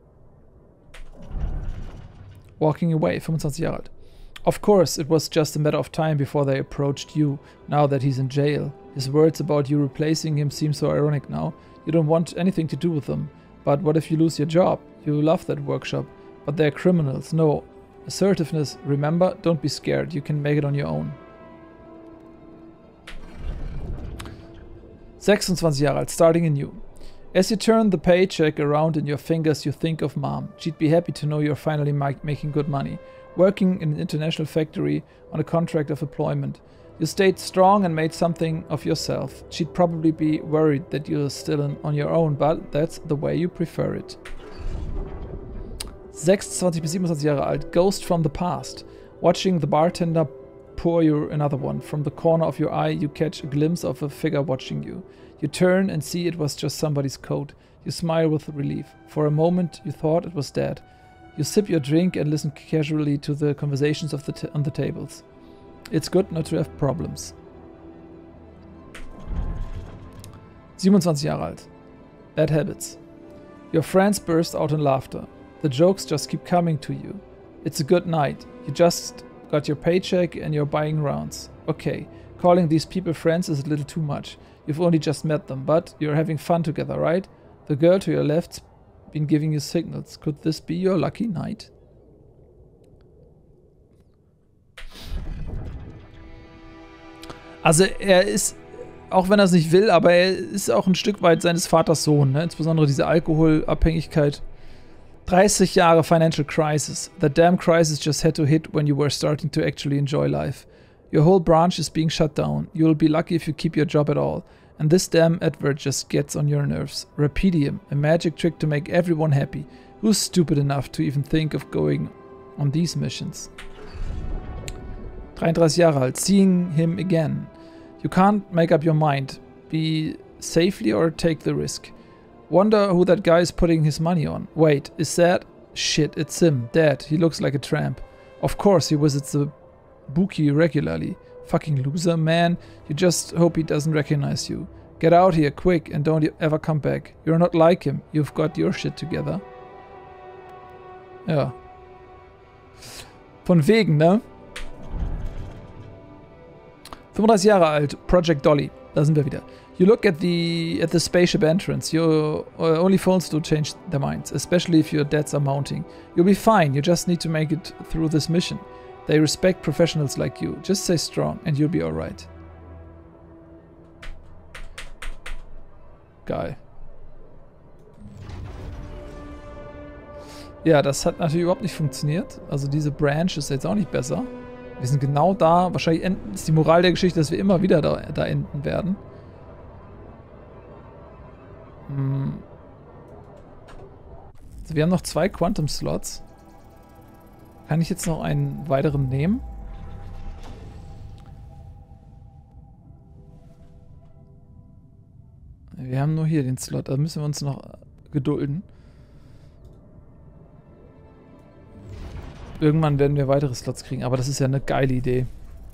Walking away, 25 Jahre alt. Of course, it was just a matter of time before they approached you, now that he's in jail. His words about you replacing him seem so ironic now. You don't want anything to do with them. But what if you lose your job? You love that workshop. But they're criminals. No. Assertiveness, remember? Don't be scared. You can make it on your own. 26 Jahre alt, starting anew. As you turn the paycheck around in your fingers, you think of Mom. She'd be happy to know you're finally making good money. Working in an international factory on a contract of employment. You stayed strong and made something of yourself. She'd probably be worried that you're still on your own, but that's the way you prefer it. 26 bis 27 Jahre alt, ghost from the past. Watching the bartender pour you another one. From the corner of your eye, you catch a glimpse of a figure watching you. You turn and see it was just somebody's coat. You smile with relief. For a moment, you thought it was Dad. You sip your drink and listen casually to the conversations of on the tables. It's good not to have problems. 27 Jahre alt. Bad habits. Your friends burst out in laughter. The jokes just keep coming to you. It's a good night. You just got your paycheck and you're buying rounds. Okay, calling these people friends is a little too much. You've only just met them, but you're having fun together, right? The girl to your left's been giving you signals. Could this be your lucky night? Also er ist auch wenn er es nicht will, aber er ist auch ein Stück weit seines Vaters Sohn, ne? Insbesondere diese Alkoholabhängigkeit. 30 Jahre Financial Crisis. That damn crisis just had to hit when you were starting to actually enjoy life. Your whole branch is being shut down. You'll be lucky if you keep your job at all. And this damn advert just gets on your nerves. Rapidium, a magic trick to make everyone happy. Who's stupid enough to even think of going on these missions? 33 Jahre alt. Seeing him again. You can't make up your mind. Be safely or take the risk. Wonder who that guy is putting his money on. Wait, is that? Shit, it's him. Dad, he looks like a tramp. Of course, he visits the bookie regularly. Fucking loser, man. You just hope he doesn't recognize you. Get out here, quick, and don't ever come back. You're not like him. You've got your shit together. Ja. Von wegen, ne? 35 Jahre alt. Project Dolly. Da sind wir wieder. You look at the spaceship entrance. Your only phones do change their minds, especially if your debts are mounting. You'll be fine. You just need to make it through this mission. They respect professionals like you. Just stay strong and you'll be alright. Geil. Ja, das hat natürlich überhaupt nicht funktioniert. Also diese Branch ist jetzt auch nicht besser. Wir sind genau da. Wahrscheinlich ist die Moral der Geschichte, dass wir immer wieder da enden werden. Also wir haben noch 2 Quantum Slots. Kann ich jetzt noch einen weiteren nehmen? Wir haben nur hier den Slot, da müssen wir uns noch gedulden. Irgendwann werden wir weitere Slots kriegen, aber das ist ja eine geile Idee.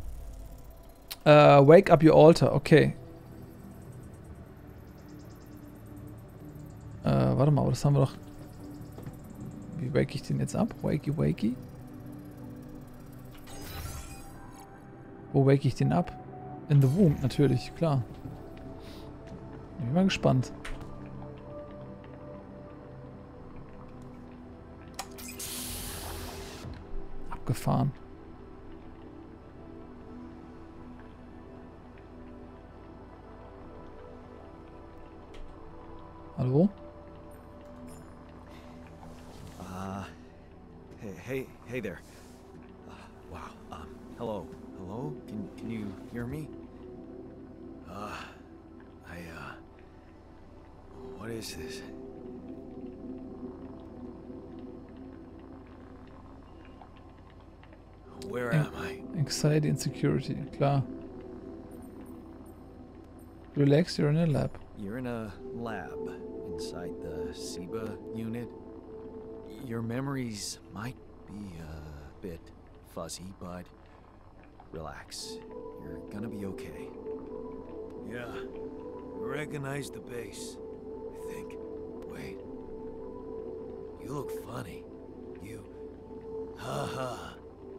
Wake up your altar, okay. Warte mal, aber das haben wir doch... Wie wake ich den jetzt ab? Wakey, wakey. Wo wake ich den ab? In the womb, natürlich, klar. Bin mal gespannt. Abgefahren. Hallo? Hey there. Wow. Hello. Hello? Can you hear me? What is this? Where am I? Anxiety and security, klar. Relax, you're in a lab. You're in a lab inside the SIBA unit. Your memories might be a bit fuzzy, but relax. You're gonna be okay. Yeah, recognize the base, I think. Wait. You look funny. You... Ha.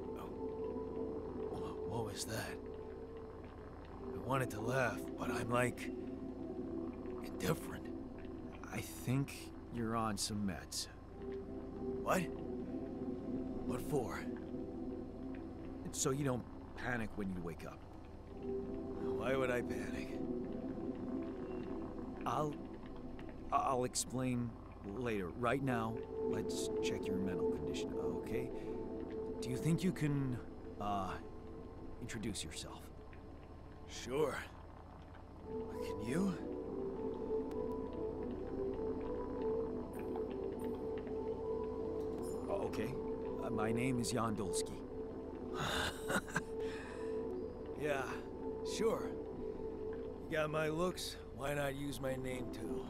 What was that? I wanted to laugh, but I'm like... indifferent. I think you're on some meds. What? What for? It's so you don't panic when you wake up. Why would I panic? I'll explain later. Right now, let's check your mental condition, okay? Do you think you can, introduce yourself? Sure. Can you? Okay. My name is Yandolski. Yeah, sure. You got my looks, why not use my name too?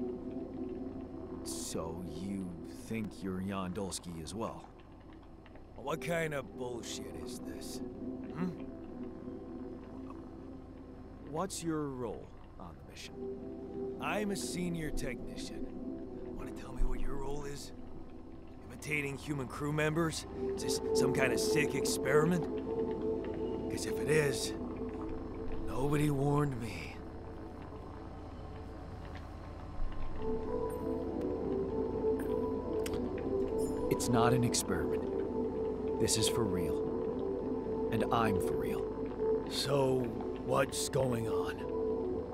So you think you're Yandolski as well? What kind of bullshit is this? What's your role on the mission? I'm a senior technician. Want to tell me what your role is? Imitating human crew members? Is this some kind of sick experiment? Because if it is, nobody warned me. It's not an experiment. This is for real. And I'm for real. So, what's going on?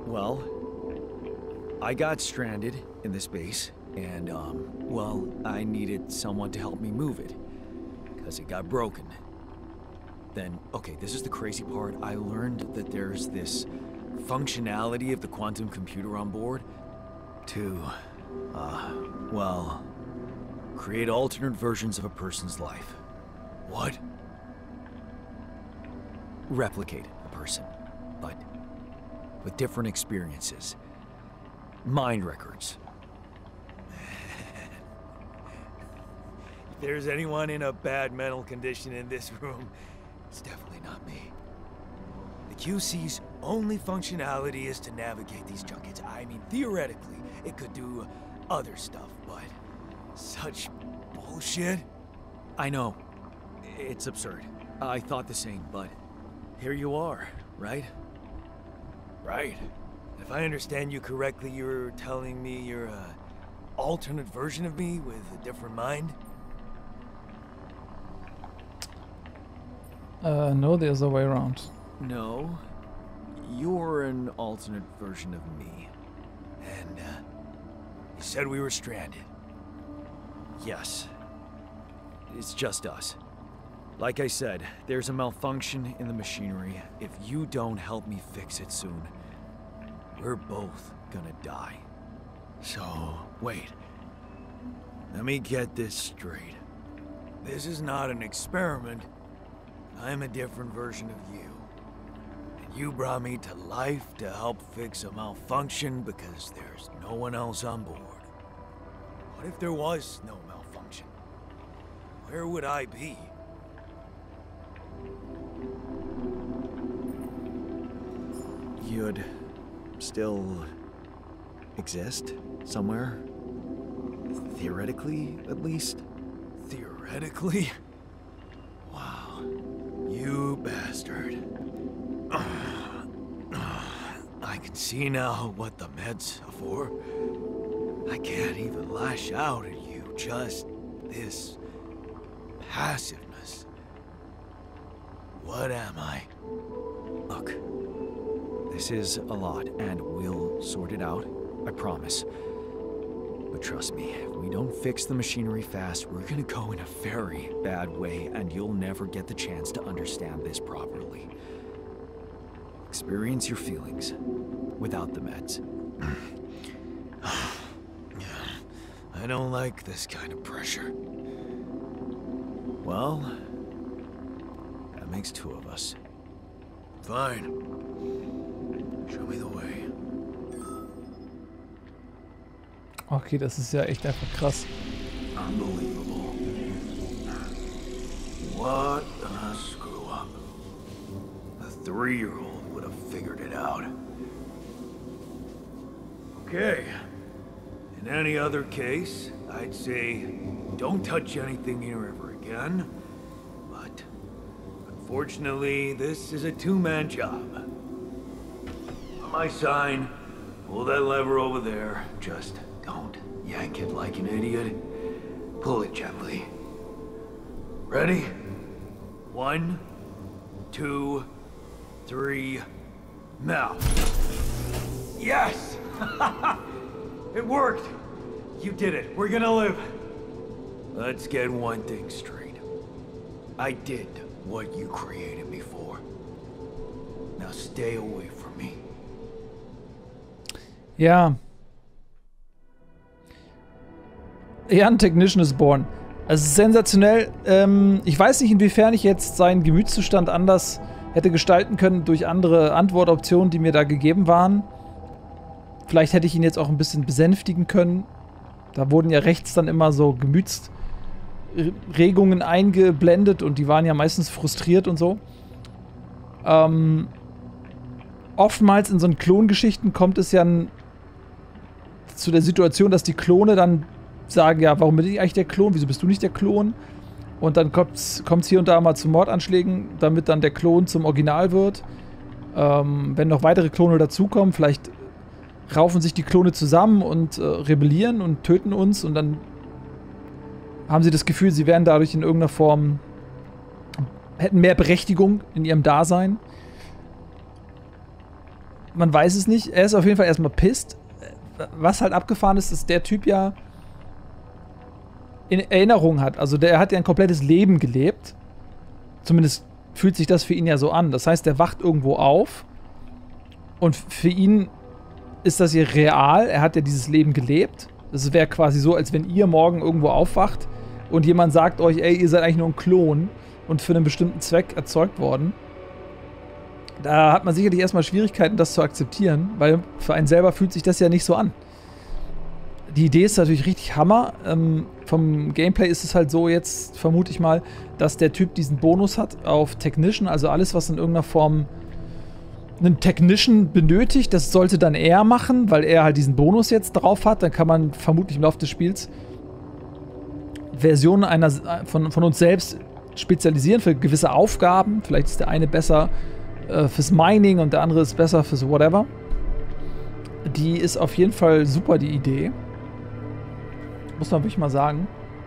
Well, I got stranded in this base, and, well, I needed someone to help me move it, because it got broken. Then, okay, this is the crazy part. I learned that there's this functionality of the quantum computer on board to, well, create alternate versions of a person's life. What? Replicate a person, but with different experiences. Mind records. If there's anyone in a bad mental condition in this room, it's definitely not me. The QC's only functionality is to navigate these junkets. I mean, theoretically, it could do other stuff, but such bullshit. I know, it's absurd. I thought the same, but here you are, right? Right. If I understand you correctly, you're telling me you're an alternate version of me with a different mind? No, the other way around. No. You're an alternate version of me. And, you said we were stranded. Yes. It's just us. Like I said, there's a malfunction in the machinery. If you don't help me fix it soon, we're both gonna die. So, wait. Let me get this straight. This is not an experiment. I'm a different version of you. And you brought me to life to help fix a malfunction because there's no one else on board. What if there was no malfunction? Where would I be? You'd still exist somewhere? Theoretically, at least? Theoretically? Wow. You bastard. I can see now what the meds are for. I can't even lash out at you, just this passiveness. What am I? Look, this is a lot, and we'll sort it out, I promise. But trust me, if we don't fix the machinery fast, we're gonna go in a very bad way, and you'll never get the chance to understand this properly. Experience your feelings without the meds. I don't like this kind of pressure. Well, that makes two of us. Fine. Show me the way. Okay, das ist ja echt einfach krass. Unbelievable. What a screw up. A 3-year-old would have figured it out. Okay. In any other case, I'd say don't touch anything here ever again. But unfortunately, this is a two-man job. On my sign, pull that lever over there. Just don't yank it like an idiot. Pull it gently. Ready? 1, 2, 3, now. Yes! It worked! You did it. We're gonna live. Let's get one thing straight. I did what you created me for. Now stay away from me. Ja. Young Technician is born. Es ist sensationell. Ich weiß nicht, inwiefern ich jetzt seinen Gemütszustand anders hätte gestalten können durch andere Antwortoptionen, die mir da gegeben waren. Vielleicht hätte ich ihn jetzt auch ein bisschen besänftigen können. Da wurden ja rechts dann immer so Gemütsregungen eingeblendet und die waren ja meistens frustriert und so. Oftmals in so Klongeschichten kommt es ja zu der Situation, dass die Klone dann sagen, ja, warum bin ich eigentlich der Klon? Wieso bist du nicht der Klon? Und dann kommt es hier und da mal zu Mordanschlägen, damit dann der Klon zum Original wird. Wenn noch weitere Klone dazukommen, vielleicht raufen sich die Klone zusammen und rebellieren und töten uns und dann haben sie das Gefühl, sie wären dadurch in irgendeiner Form, hätten mehr Berechtigung in ihrem Dasein. man weiß es nicht. Er ist auf jeden Fall erstmal pisst. Was halt abgefahren ist, dass der Typ ja in Erinnerung hat. Also der hat ja ein komplettes Leben gelebt. Zumindest fühlt sich das für ihn ja so an. Das heißt, der wacht irgendwo auf und für ihn ist das hier real. Er hat ja dieses Leben gelebt. Das wäre quasi so, als wenn ihr morgen irgendwo aufwacht und jemand sagt euch, ey, ihr seid eigentlich nur ein Klon und für einen bestimmten Zweck erzeugt worden. Da hat man sicherlich erstmal Schwierigkeiten, das zu akzeptieren, weil für einen selber fühlt sich das ja nicht so an. Die Idee ist natürlich richtig Hammer. Vom Gameplay ist es halt so jetzt, vermute ich mal, dass der Typ diesen Bonus hat auf Technician, also alles, was in irgendeiner Form einen Technician benötigt, das sollte dann er machen, weil er halt diesen Bonus jetzt drauf hat. Dann kann man vermutlich im Laufe des Spiels Versionen von uns selbst spezialisieren für gewisse Aufgaben. Vielleicht ist der eine besser fürs Mining und der andere ist besser fürs Whatever. Die ist auf jeden Fall super, die Idee. Muss man wirklich mal sagen.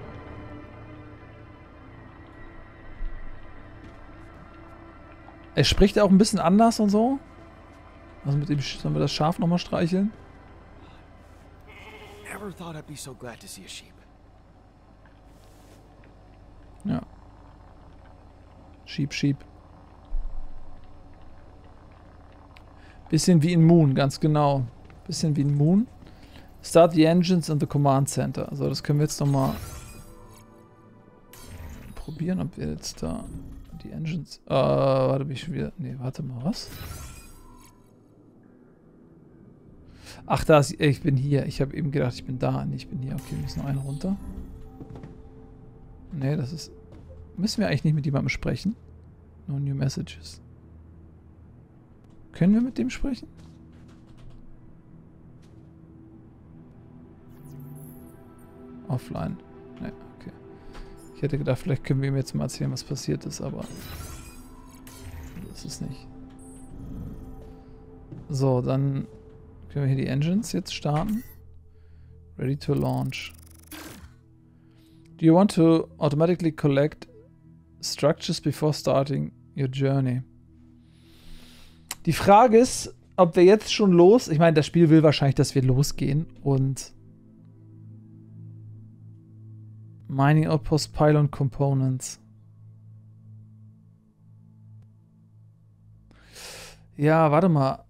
Er spricht auch ein bisschen anders und so. Also mit dem, sollen wir das Schaf nochmal streicheln? Never thought I'd be so glad to see a sheep. Ja. Sheep. Bisschen wie in Moon, ganz genau. Bisschen wie in Moon. Start the engines in the command center. Also das können wir jetzt nochmal probieren, ob wir jetzt da die Engines... warte, bin ich schon wieder... Nee, warte mal, was? Ach, da ist... Ich bin hier. Ich habe eben gedacht, ich bin da. Nee, ich bin hier. Okay, wir müssen noch einen runter. Nee, das ist... Müssen wir eigentlich nicht mit jemandem sprechen? No new messages. Können wir mit dem sprechen? Offline. Ne, okay. Ich hätte gedacht, vielleicht können wir ihm jetzt mal erzählen, was passiert ist, aber das ist nicht. So, dann können wir hier die Engines jetzt starten. Ready to launch. Do you want to automatically collect structures before starting your journey? Die Frage ist, ob wir jetzt schon ich meine, das Spiel will wahrscheinlich, dass wir losgehen und Mining Outpost Pylon Components. Ja, warte mal.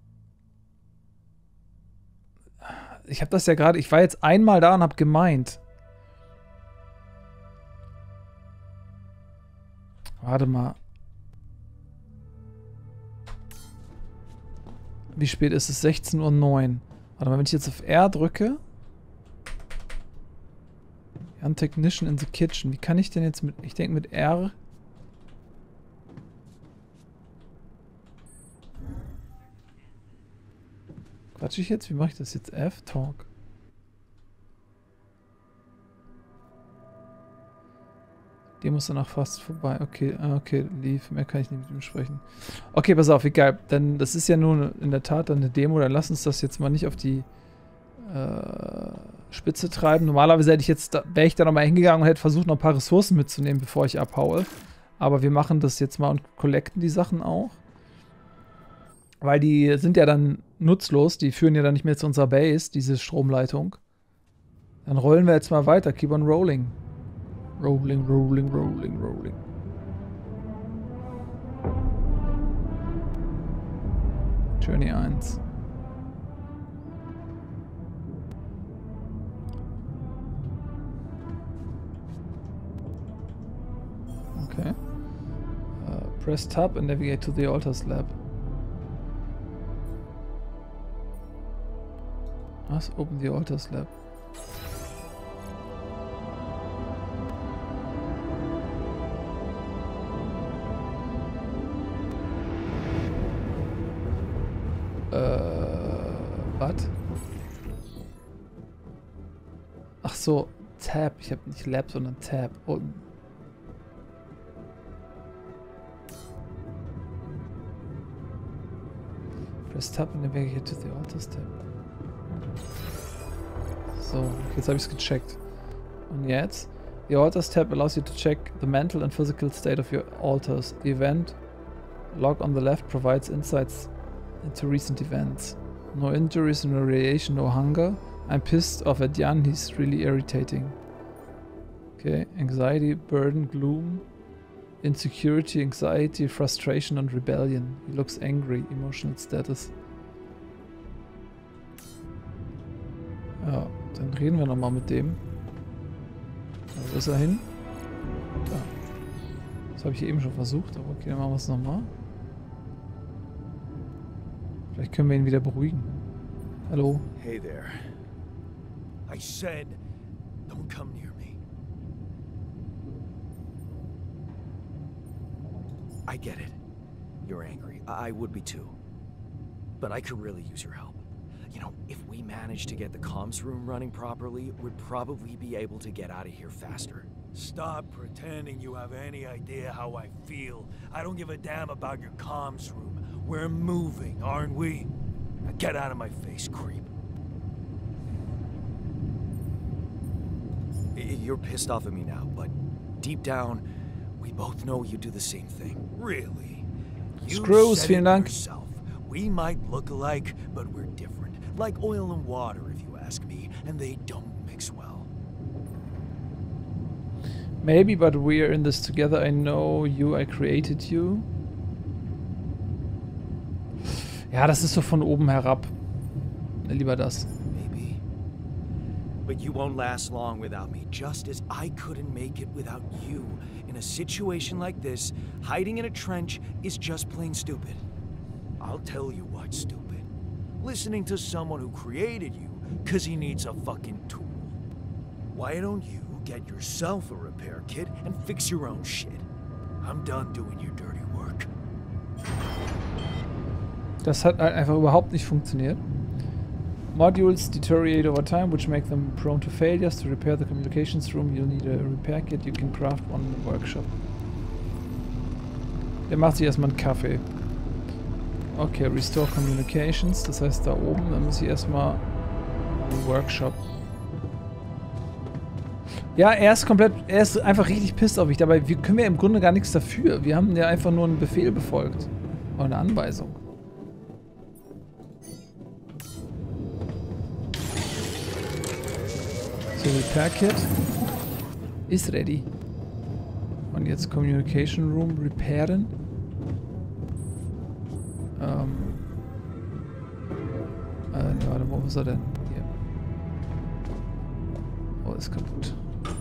Ich habe das ja gerade, ich war jetzt einmal da und habe gemeint. Warte mal. Wie spät ist es? 16:09 Uhr. Warte mal, wenn ich jetzt auf R drücke. Young Technician in the Kitchen. Wie kann ich denn jetzt mit... Ich denke mit R... Quatsch ich jetzt? Wie mache ich das jetzt? F? Talk. Demo ist danach fast vorbei. Okay, okay, lief. Mehr kann ich nicht mit ihm sprechen. Okay, pass auf, egal. Denn das ist ja nur in der Tat dann eine Demo. Dann lass uns das jetzt mal nicht auf die Spitze treiben. Normalerweise wäre ich da nochmal hingegangen und hätte versucht, noch ein paar Ressourcen mitzunehmen, bevor ich abhaue. Aber wir machen das jetzt mal und collecten die Sachen auch. Weil die sind ja dann nutzlos. Die führen ja dann nicht mehr zu unserer Base, diese Stromleitung. Dann rollen wir jetzt mal weiter. Keep on rolling. Rolling, rolling, rolling, rolling. Journey 1. Okay. Press Tab and navigate to the Altars Lab. Was? Open the Altars Lab. Was? Ach so, Tab. Ich habe nicht Lab, sondern Tab. Und Press Tab and navigate to the Altars Tab. So, jetzt habe ich es gecheckt. Und jetzt? The Altars Tab allows you to check the mental and physical state of your altars. The event log on the left provides insights to recent events. No injuries, no radiation, no hunger. I'm pissed off at Jan, he's really irritating. Okay, anxiety, burden, gloom, insecurity, anxiety, frustration and rebellion. He looks angry, emotional status. Ja, dann reden wir nochmal mit dem. Wo ist er hin? Da. Das habe ich eben schon versucht, aber okay, dann machen wir es nochmal. Vielleicht können wir ihn wieder beruhigen. Hallo. Hey there. I said, don't come near me. I get it. You're angry. I would be too. But I could really use your help. You know, if we manage to get the comms room running properly, we'd probably be able to get out of here faster. Stop pretending you have any idea how I feel. I don't give a damn about your comms room. We're moving, aren't we? Now get out of my face, creep. You're pissed off at me now, but deep down, we both know you do the same thing. Really? You Screws, said vielen it Dank. yourself. We might look alike, but we're different. Like oil and water, if you ask me, and they don't mix well. Maybe, but we are in this together. I know you, I created you. Ja, das ist so von oben herab. Lieber das. Maybe. But you won't last long without me, just as I couldn't make it without you. In a situation like this, hiding in a trench is just plain stupid. I'll tell you what's stupid. Listening to someone who created you because he needs a fucking tool. Why don't you get yourself a repair kit and fix your own shit? I'm done doing your dirty work. Das hat halt einfach überhaupt nicht funktioniert. Modules deteriorate over time, which make them prone to failures. To repair the communications room, you'll need a repair kit. You can craft one in the workshop. Der macht sich erstmal einen Kaffee. Okay, restore communications. Das heißt da oben, dann muss ich erstmal einen Workshop. Ja, er ist einfach richtig pissed auf mich. Dabei können wir im Grunde gar nichts dafür. Wir haben ja einfach nur einen Befehl befolgt. Oder eine Anweisung. So, Repair Kit ist ready. Und jetzt Communication Room repairen. Warte mal, wo ist er denn? Hier. Oh, ist kaputt.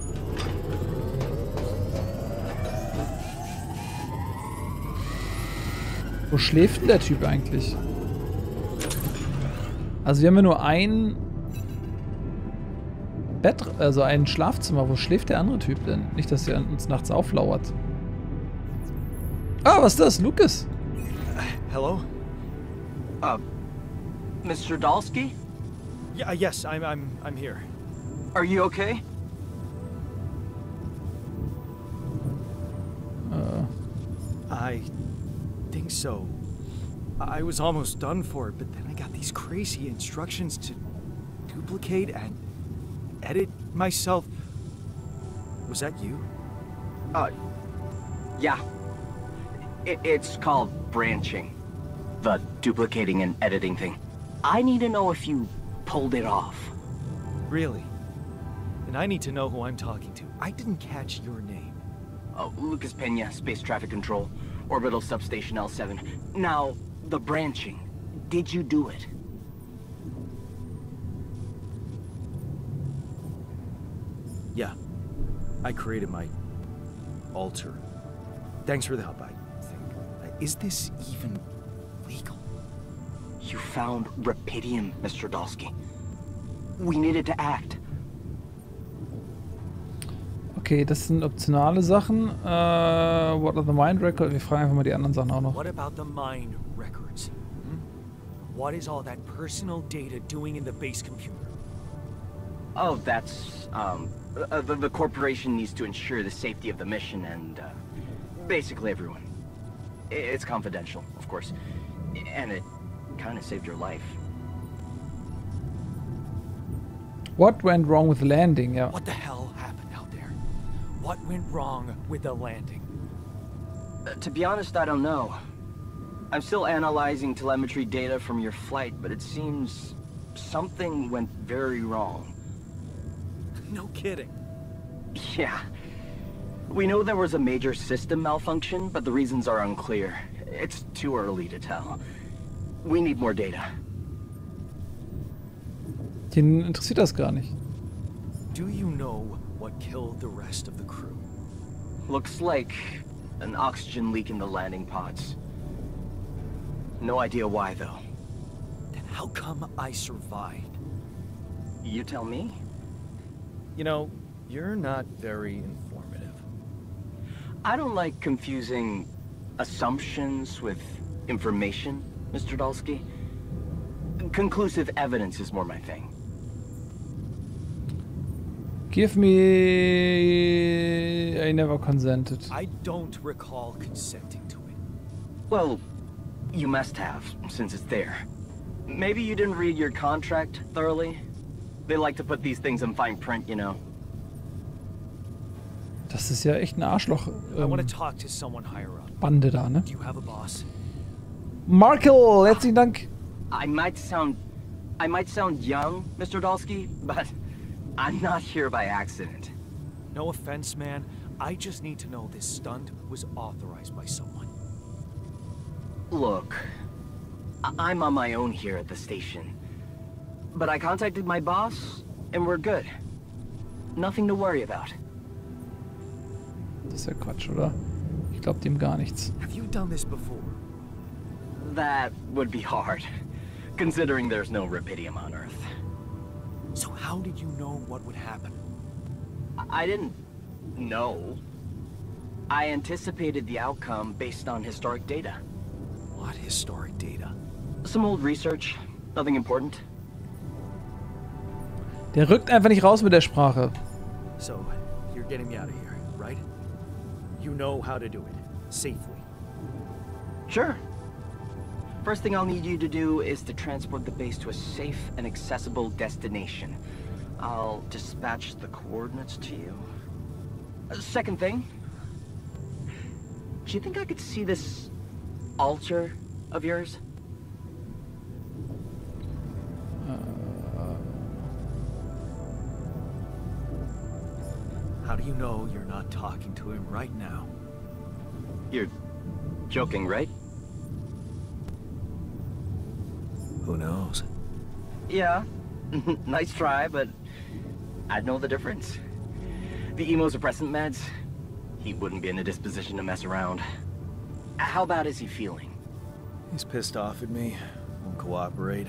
Wo schläft denn der Typ eigentlich? Also wir haben ja nur ein Bett, also ein Schlafzimmer. Wo schläft der andere Typ denn? Nicht, dass er uns nachts auflauert. Ah, was ist das? Lucas? Hello? Mr. Dalsky? Yeah, yes, I'm here. Are you okay? I think so. I was almost done for it, but then I got these crazy instructions to duplicate and edit myself. Was that you? Yeah. It's called branching. The duplicating and editing thing. I need to know if you pulled it off. Really? And I need to know who I'm talking to. I didn't catch your name. Oh, Lucas Pena, Space Traffic Control, Orbital Substation L7. Now, the branching. Did you do it? Yeah. I created my altar. Thanks for the help, I think. Is this even legal? You found Rapidium, Mr. Dalsky. We needed to act. Okay, das sind optionale Sachen. What are the mind records? Wir fragen einfach mal die anderen Sachen auch noch. What about the mind records? What is all that personal data doing in the base computer? Oh, that's, the corporation needs to ensure the safety of the mission and, basically everyone. It's confidential, of course. And it kind of saved your life. What went wrong with the landing? Ja. What the hell happened out there? What went wrong with the landing? To be honest, I don't know. I'm still analyzing telemetry data from your flight, but it seems something went very wrong. No kidding. Yeah. We know there was a major system malfunction, but the reasons are unclear. It's too early to tell. We need more data. Den interessiert das gar nicht. Do you know what killed the rest of the crew? Looks like an oxygen leak in the landing pods. No idea why, though. Then how come I survived? You tell me? You know, you're not very informative. I don't like confusing assumptions with information, Mr. Dalsky. Conclusive evidence is more my thing. Give me... I never consented. I don't recall consenting to it. Well, you must have, since it's there. Maybe you didn't read your contract thoroughly? They like to put these things in fine print, you know. Das ist ja echt eine Arschloch I want to talk to someone higher up. Bande da, ne? Do you have a boss? Markel, herzlichen Dank. I might sound young, Mr. Dalsky, but I'm not here by accident. No offense, man. I just need to know this stunt was authorized by someone. Look, I'm on my own here at the station. But I contacted my boss, and we're good. Nothing to worry about. Das ist ja Quatsch, oder? Ich glaub dem gar nichts. Have you done this before? That would be hard, considering there's no Rapidium on Earth. So how did you know what would happen? I didn't know. I anticipated the outcome based on historic data. What historic data? Some old research, nothing important. Der rückt einfach nicht raus mit der Sprache. So, you're getting me out of here, right? You know how to do it. Safely. Sure. First thing I'll need you to do is to transport the base to a safe and accessible destination. I'll dispatch the coordinates to you. Second thing, do you think I could see this altar of yours? How do you know you're not talking to him right now? You're joking, right? Who knows? Yeah. Nice try, but I'd know the difference. The immunosuppressant meds, he wouldn't be in a disposition to mess around. How bad is he feeling? He's pissed off at me. Won't cooperate.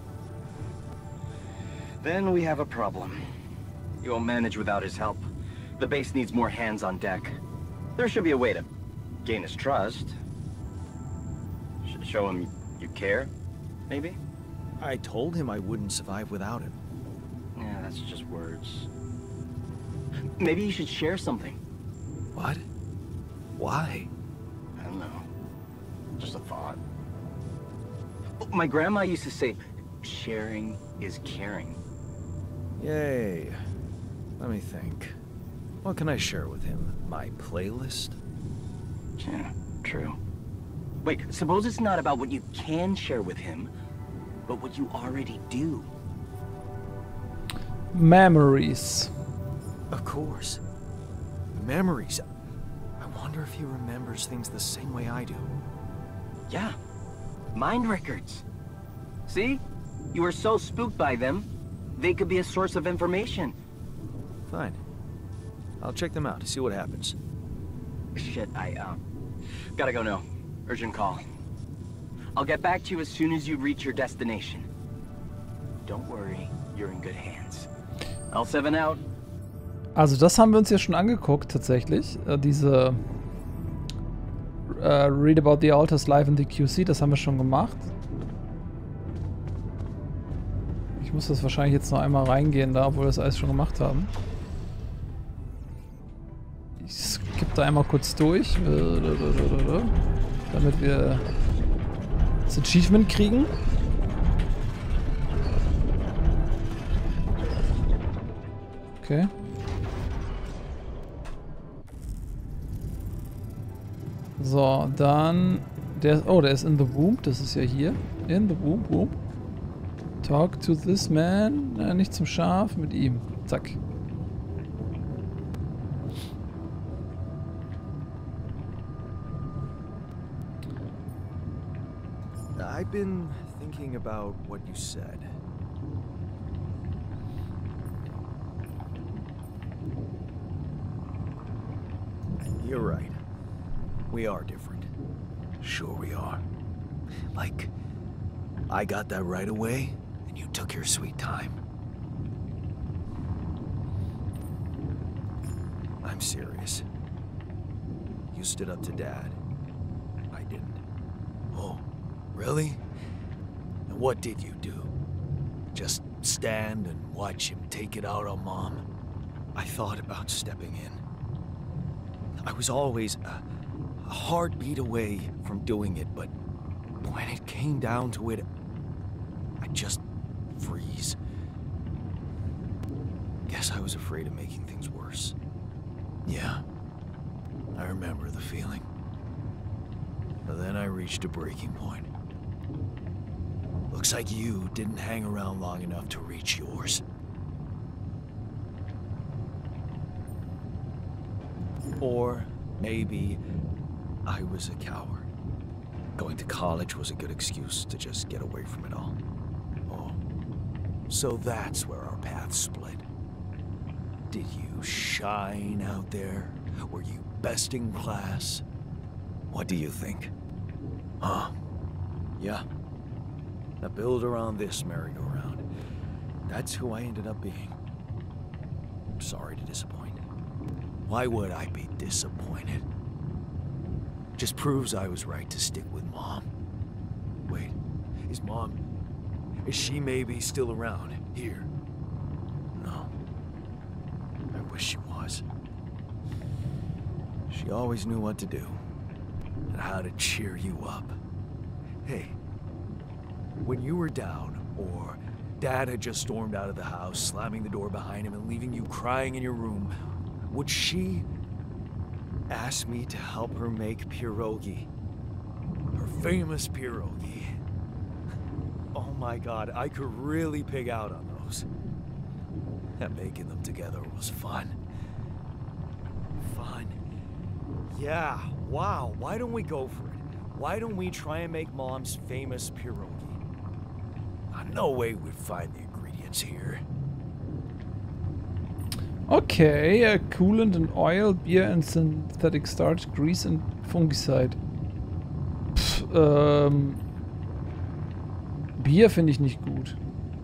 Then we have a problem. You won't manage without his help. The base needs more hands on deck. There should be a way to gain his trust. Show him you care, maybe? I told him I wouldn't survive without him. Yeah, that's just words. Maybe you should share something. What? Why? I don't know. Just a thought. My grandma used to say, sharing is caring. Yay. Let me think. What can I share with him? My playlist? Yeah, true. Wait, suppose it's not about what you can share with him, but what you already do. Memories. Of course. Memories. I wonder if he remembers things the same way I do. Yeah. Mind records. See? You were so spooked by them, they could be a source of information. Fine. I'll check them out to see what happens. Shit, I gotta go now. Urgent call. I'll get back to you as soon as you reach your destination. Don't worry, you're in good hands. L7 out. Also das haben wir uns ja schon angeguckt, tatsächlich. Diese Read about the altars live in the QC, das haben wir schon gemacht. Ich muss das wahrscheinlich jetzt noch einmal reingehen da, obwohl wir das alles schon gemacht haben. Ich skippe da einmal kurz durch, damit wir das Achievement kriegen. Okay. So, dann Der ist in the womb. Das ist ja hier. In the womb. Talk to this man. Nicht zum Schaf, mit ihm. Zack. I've been thinking about what you said. You're right. We are different. Sure we are. Like, I got that right away, and you took your sweet time. I'm serious. You stood up to Dad. I didn't. Oh, really? And what did you do? Just stand and watch him take it out on Mom? I thought about stepping in. I was always a heartbeat away from doing it, but when it came down to it, I'd just freeze. Guess I was afraid of making things worse. Yeah, I remember the feeling. But then I reached a breaking point. Looks like you didn't hang around long enough to reach yours. Or maybe I was a coward. Going to college was a good excuse to just get away from it all. Oh, so that's where our paths split. Did you shine out there? Were you best in class? What do you think? Huh? Yeah. I build around this merry-go-round. That's who I ended up being. I'm sorry to disappoint. Why would I be disappointed? Just proves I was right to stick with Mom. Wait, is she maybe still around here? No. I wish she was. She always knew what to do. And how to cheer you up. Hey, when you were down, or Dad had just stormed out of the house, slamming the door behind him and leaving you crying in your room, would she ask me to help her make pierogi? Her famous pierogi. Oh my God, I could really pig out on those. And making them together was fun. Fun? Yeah, wow, why don't we go for it? Why don't we try and make Mom's famous pierogi? No way we'd find the ingredients here. Okay, coolant and oil, beer and synthetic starch, grease and fungicide. Bier finde ich nicht gut.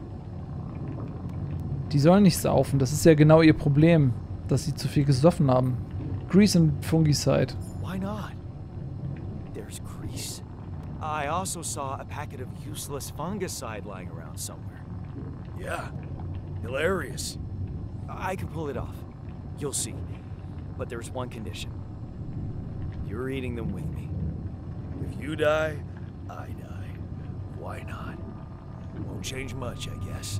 Die sollen nicht saufen, das ist ja genau ihr Problem, dass sie zu viel gesoffen haben. Grease and fungicide. Why not? There's grease. I also saw a packet of useless fungicide lying around somewhere. Yeah, hilarious. I could pull it off. You'll see. But there's one condition. You're eating them with me. If you die, I die. Why not? Won't change much, I guess.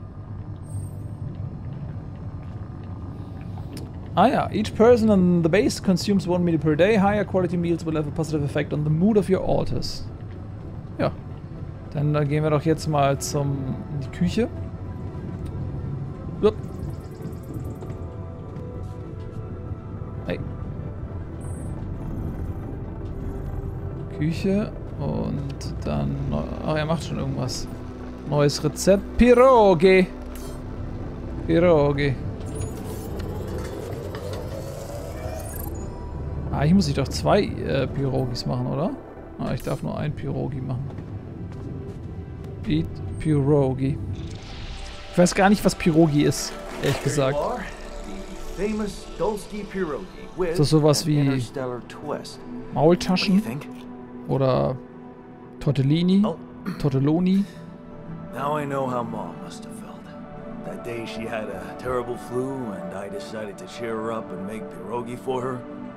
Ah ja, each person on the base consumes 1 meal per day. Higher quality meals will have a positive effect on the mood of your altars. Ja, dann gehen wir doch jetzt mal in die Küche. Upp. Hey. Küche und dann... Ach, er macht schon irgendwas. Neues Rezept. Pierogi. Pierogi. Ah, hier muss ich doch 2 Pierogis machen, oder? Ah, ich darf nur ein Pierogi machen. Eat Pierogi. Ich weiß gar nicht, was Pierogi ist, ehrlich gesagt. Ist das sowas wie Maultaschen? Oder Tortellini? Tortelloni? Now I know how Mom must have felt. That day she had a terrible flu and I decided to cheer her up and make pierogi for her.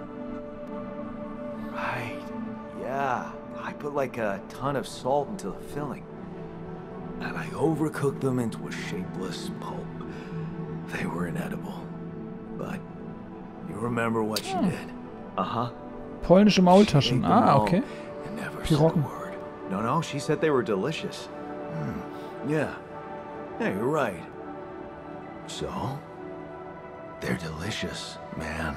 Right. Yeah. I put like a ton of salt into the filling. And I overcooked them into a shapeless pulp. They were inedible. But you remember what she did? Uh-huh. Polnische Maultaschen. Ah, okay. And never said a Piroggen. word. No, she said they were delicious. Yeah. Yeah, you're right. So? They're delicious, man.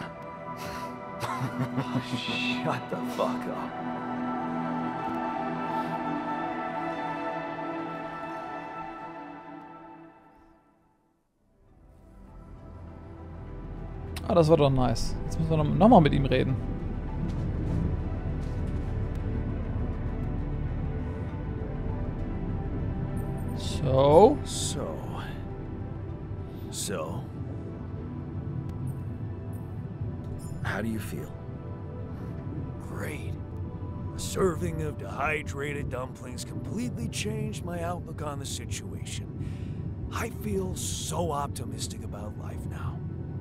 Shut the fuck up. Ah, das war doch nice. Jetzt müssen wir nochmal mit ihm reden. So. So? How do you feel? Great. A serving of dehydrated dumplings completely changed my outlook on the situation. I feel so optimistic about life now.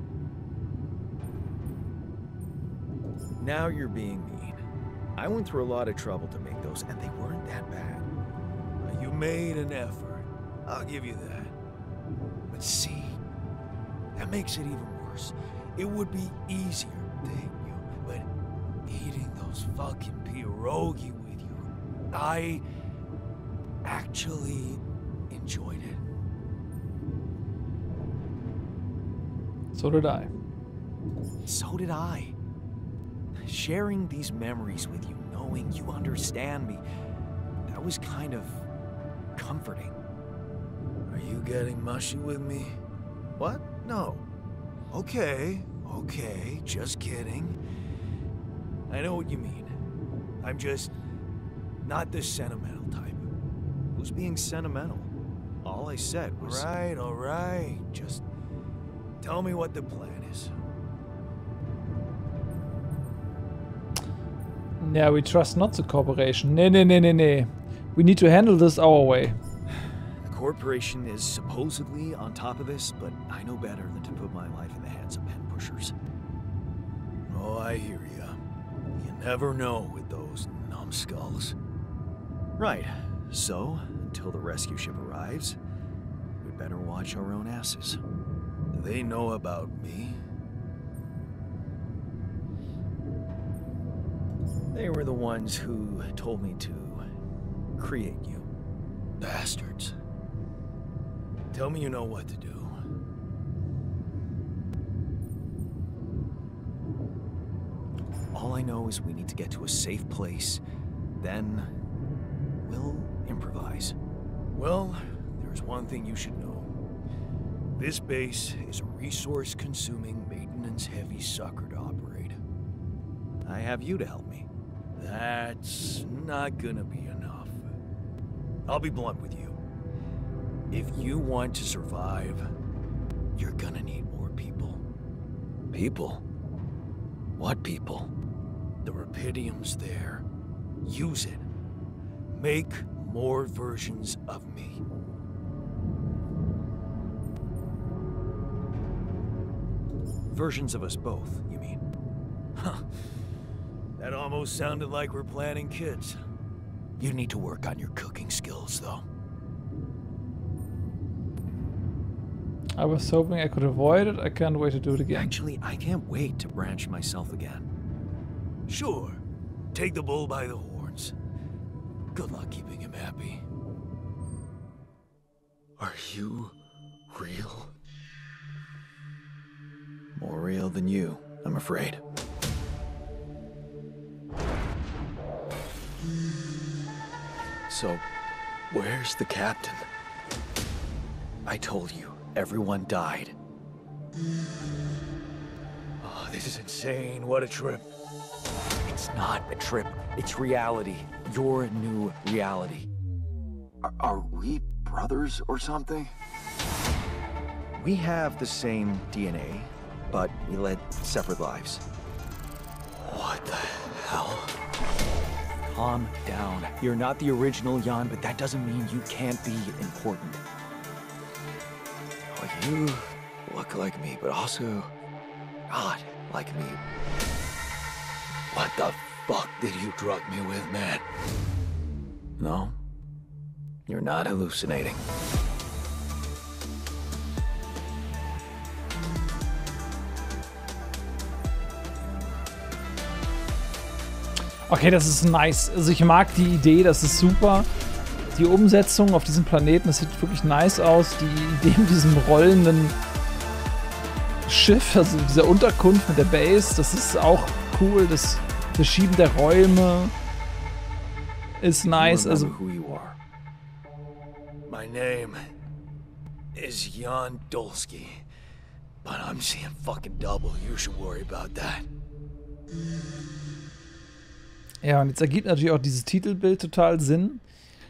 Now you're being mean. I went through a lot of trouble to make those, and they weren't that bad. You made an effort. I'll give you that. But see, that makes it even worse. It would be easier, thank you, but eating those fucking pierogi with you, I actually enjoyed it. So did I. So did I. Sharing these memories with you, knowing you understand me, that was kind of comforting. Are you getting mushy with me? What? No. Okay, just kidding. I know what you mean. I'm just not the sentimental type. Who's being sentimental? All I said was... All right. Just tell me what the plan is. Yeah, we trust not the corporation. Nee. We need to handle this our way. The corporation is supposedly on top of this, but I know better than to put my life in the hands of pen pushers. Oh, I hear ya. You never know with those numbskulls. Right. So, until the rescue ship arrives, we'd better watch our own asses. Do they know about me? They were the ones who told me to create you. Bastards. Tell me you know what to do. All I know is we need to get to a safe place. Then we'll improvise. Well, there's one thing you should know. This base is a resource-consuming, maintenance-heavy sucker to operate. I have you to help me. That's not gonna be enough. I'll be blunt with you. If you want to survive, you're gonna need more people. People? What people? The Rapidium's there. Use it. Make more versions of me. Versions of us both, you mean? Huh. That almost sounded like we're planning kids. You need to work on your cooking skills, though. I was hoping I could avoid it. I can't wait to do it again. Actually, I can't wait to branch myself again. Sure. Take the bull by the horns. Good luck keeping him happy. Are you real? More real than you, I'm afraid. So, where's the captain? I told you, everyone died. Oh, this is insane. What a trip. It's not a trip, it's reality. Your new reality. Are we brothers or something? We have the same DNA, but we led separate lives. What the hell? Calm down. You're not the original Jan, but that doesn't mean you can't be important. Well, you look like me, but also not like me. What the fuck did you drug me with, man? No, you're not hallucinating. Okay, das ist nice. Also ich mag die Idee, das ist super. Die Umsetzung auf diesem Planeten, das sieht wirklich nice aus. Die Idee mit diesem rollenden Schiff, also dieser Unterkunft mit der Base, das ist auch cool. Das Verschieben der Räume ist nice. You Also remember who you are. My name is Jan Dolsky, but I'm seeing fucking double. You should worry about that. ja, und jetzt ergibt natürlich auch dieses Titelbild total Sinn.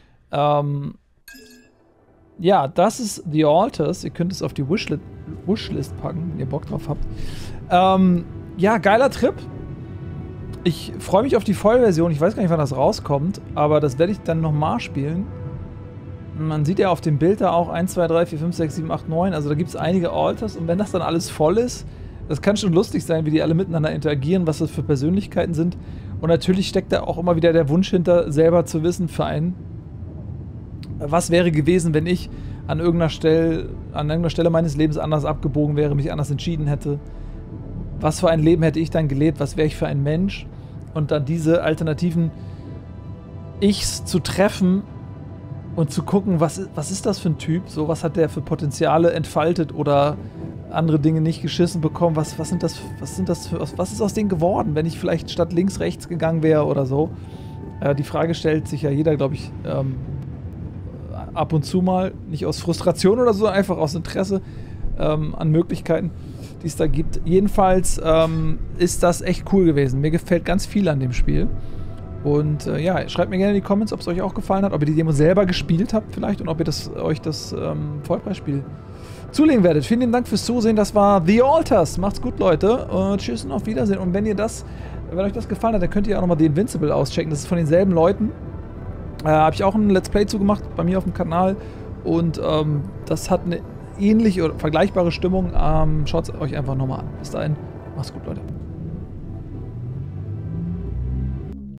Ja, das ist The Alters. Ihr könnt es auf die Wishlist packen, wenn ihr Bock drauf habt. Ja, geiler Trip. Ich freue mich auf die Vollversion. Ich weiß gar nicht, wann das rauskommt, aber das werde ich dann nochmal spielen. Man sieht ja auf dem Bild da auch 1, 2, 3, 4, 5, 6, 7, 8, 9. Also da gibt es einige Alters. Und wenn das dann alles voll ist, das kann schon lustig sein, wie die alle miteinander interagieren, was das für Persönlichkeiten sind. Und natürlich steckt da auch immer wieder der Wunsch hinter, selber zu wissen für einen, was wäre gewesen, wenn ich an irgendeiner Stelle meines Lebens anders abgebogen wäre, mich anders entschieden hätte. Was für ein Leben hätte ich dann gelebt? Was wäre ich für ein Mensch? Und dann diese alternativen Ichs zu treffen und zu gucken, was ist das für ein Typ? So, was hat der für Potenziale entfaltet oder andere Dinge nicht geschissen bekommen? Was ist aus denen geworden, wenn ich vielleicht statt links, rechts gegangen wäre oder so? Die Frage stellt sich ja jeder, glaube ich, ab und zu mal, nicht aus Frustration oder so, einfach aus Interesse an Möglichkeiten, die es da gibt. Jedenfalls ist das echt cool gewesen. Mir gefällt ganz viel an dem Spiel. Und ja, schreibt mir gerne in die Comments, ob es euch auch gefallen hat, ob ihr die Demo selber gespielt habt vielleicht und ob ihr euch das Vollpreisspiel zulegen werdet. Vielen lieben Dank fürs Zusehen. Das war The Alters. Macht's gut, Leute. Tschüss und auf Wiedersehen. Und wenn euch das gefallen hat, dann könnt ihr auch nochmal The Invincible auschecken. Das ist von denselben Leuten. Habe ich auch ein Let's Play zugemacht bei mir auf dem Kanal. Und das hat eine ähnliche oder vergleichbare Stimmung. Schaut es euch einfach nochmal an. Bis dahin, macht's gut, Leute.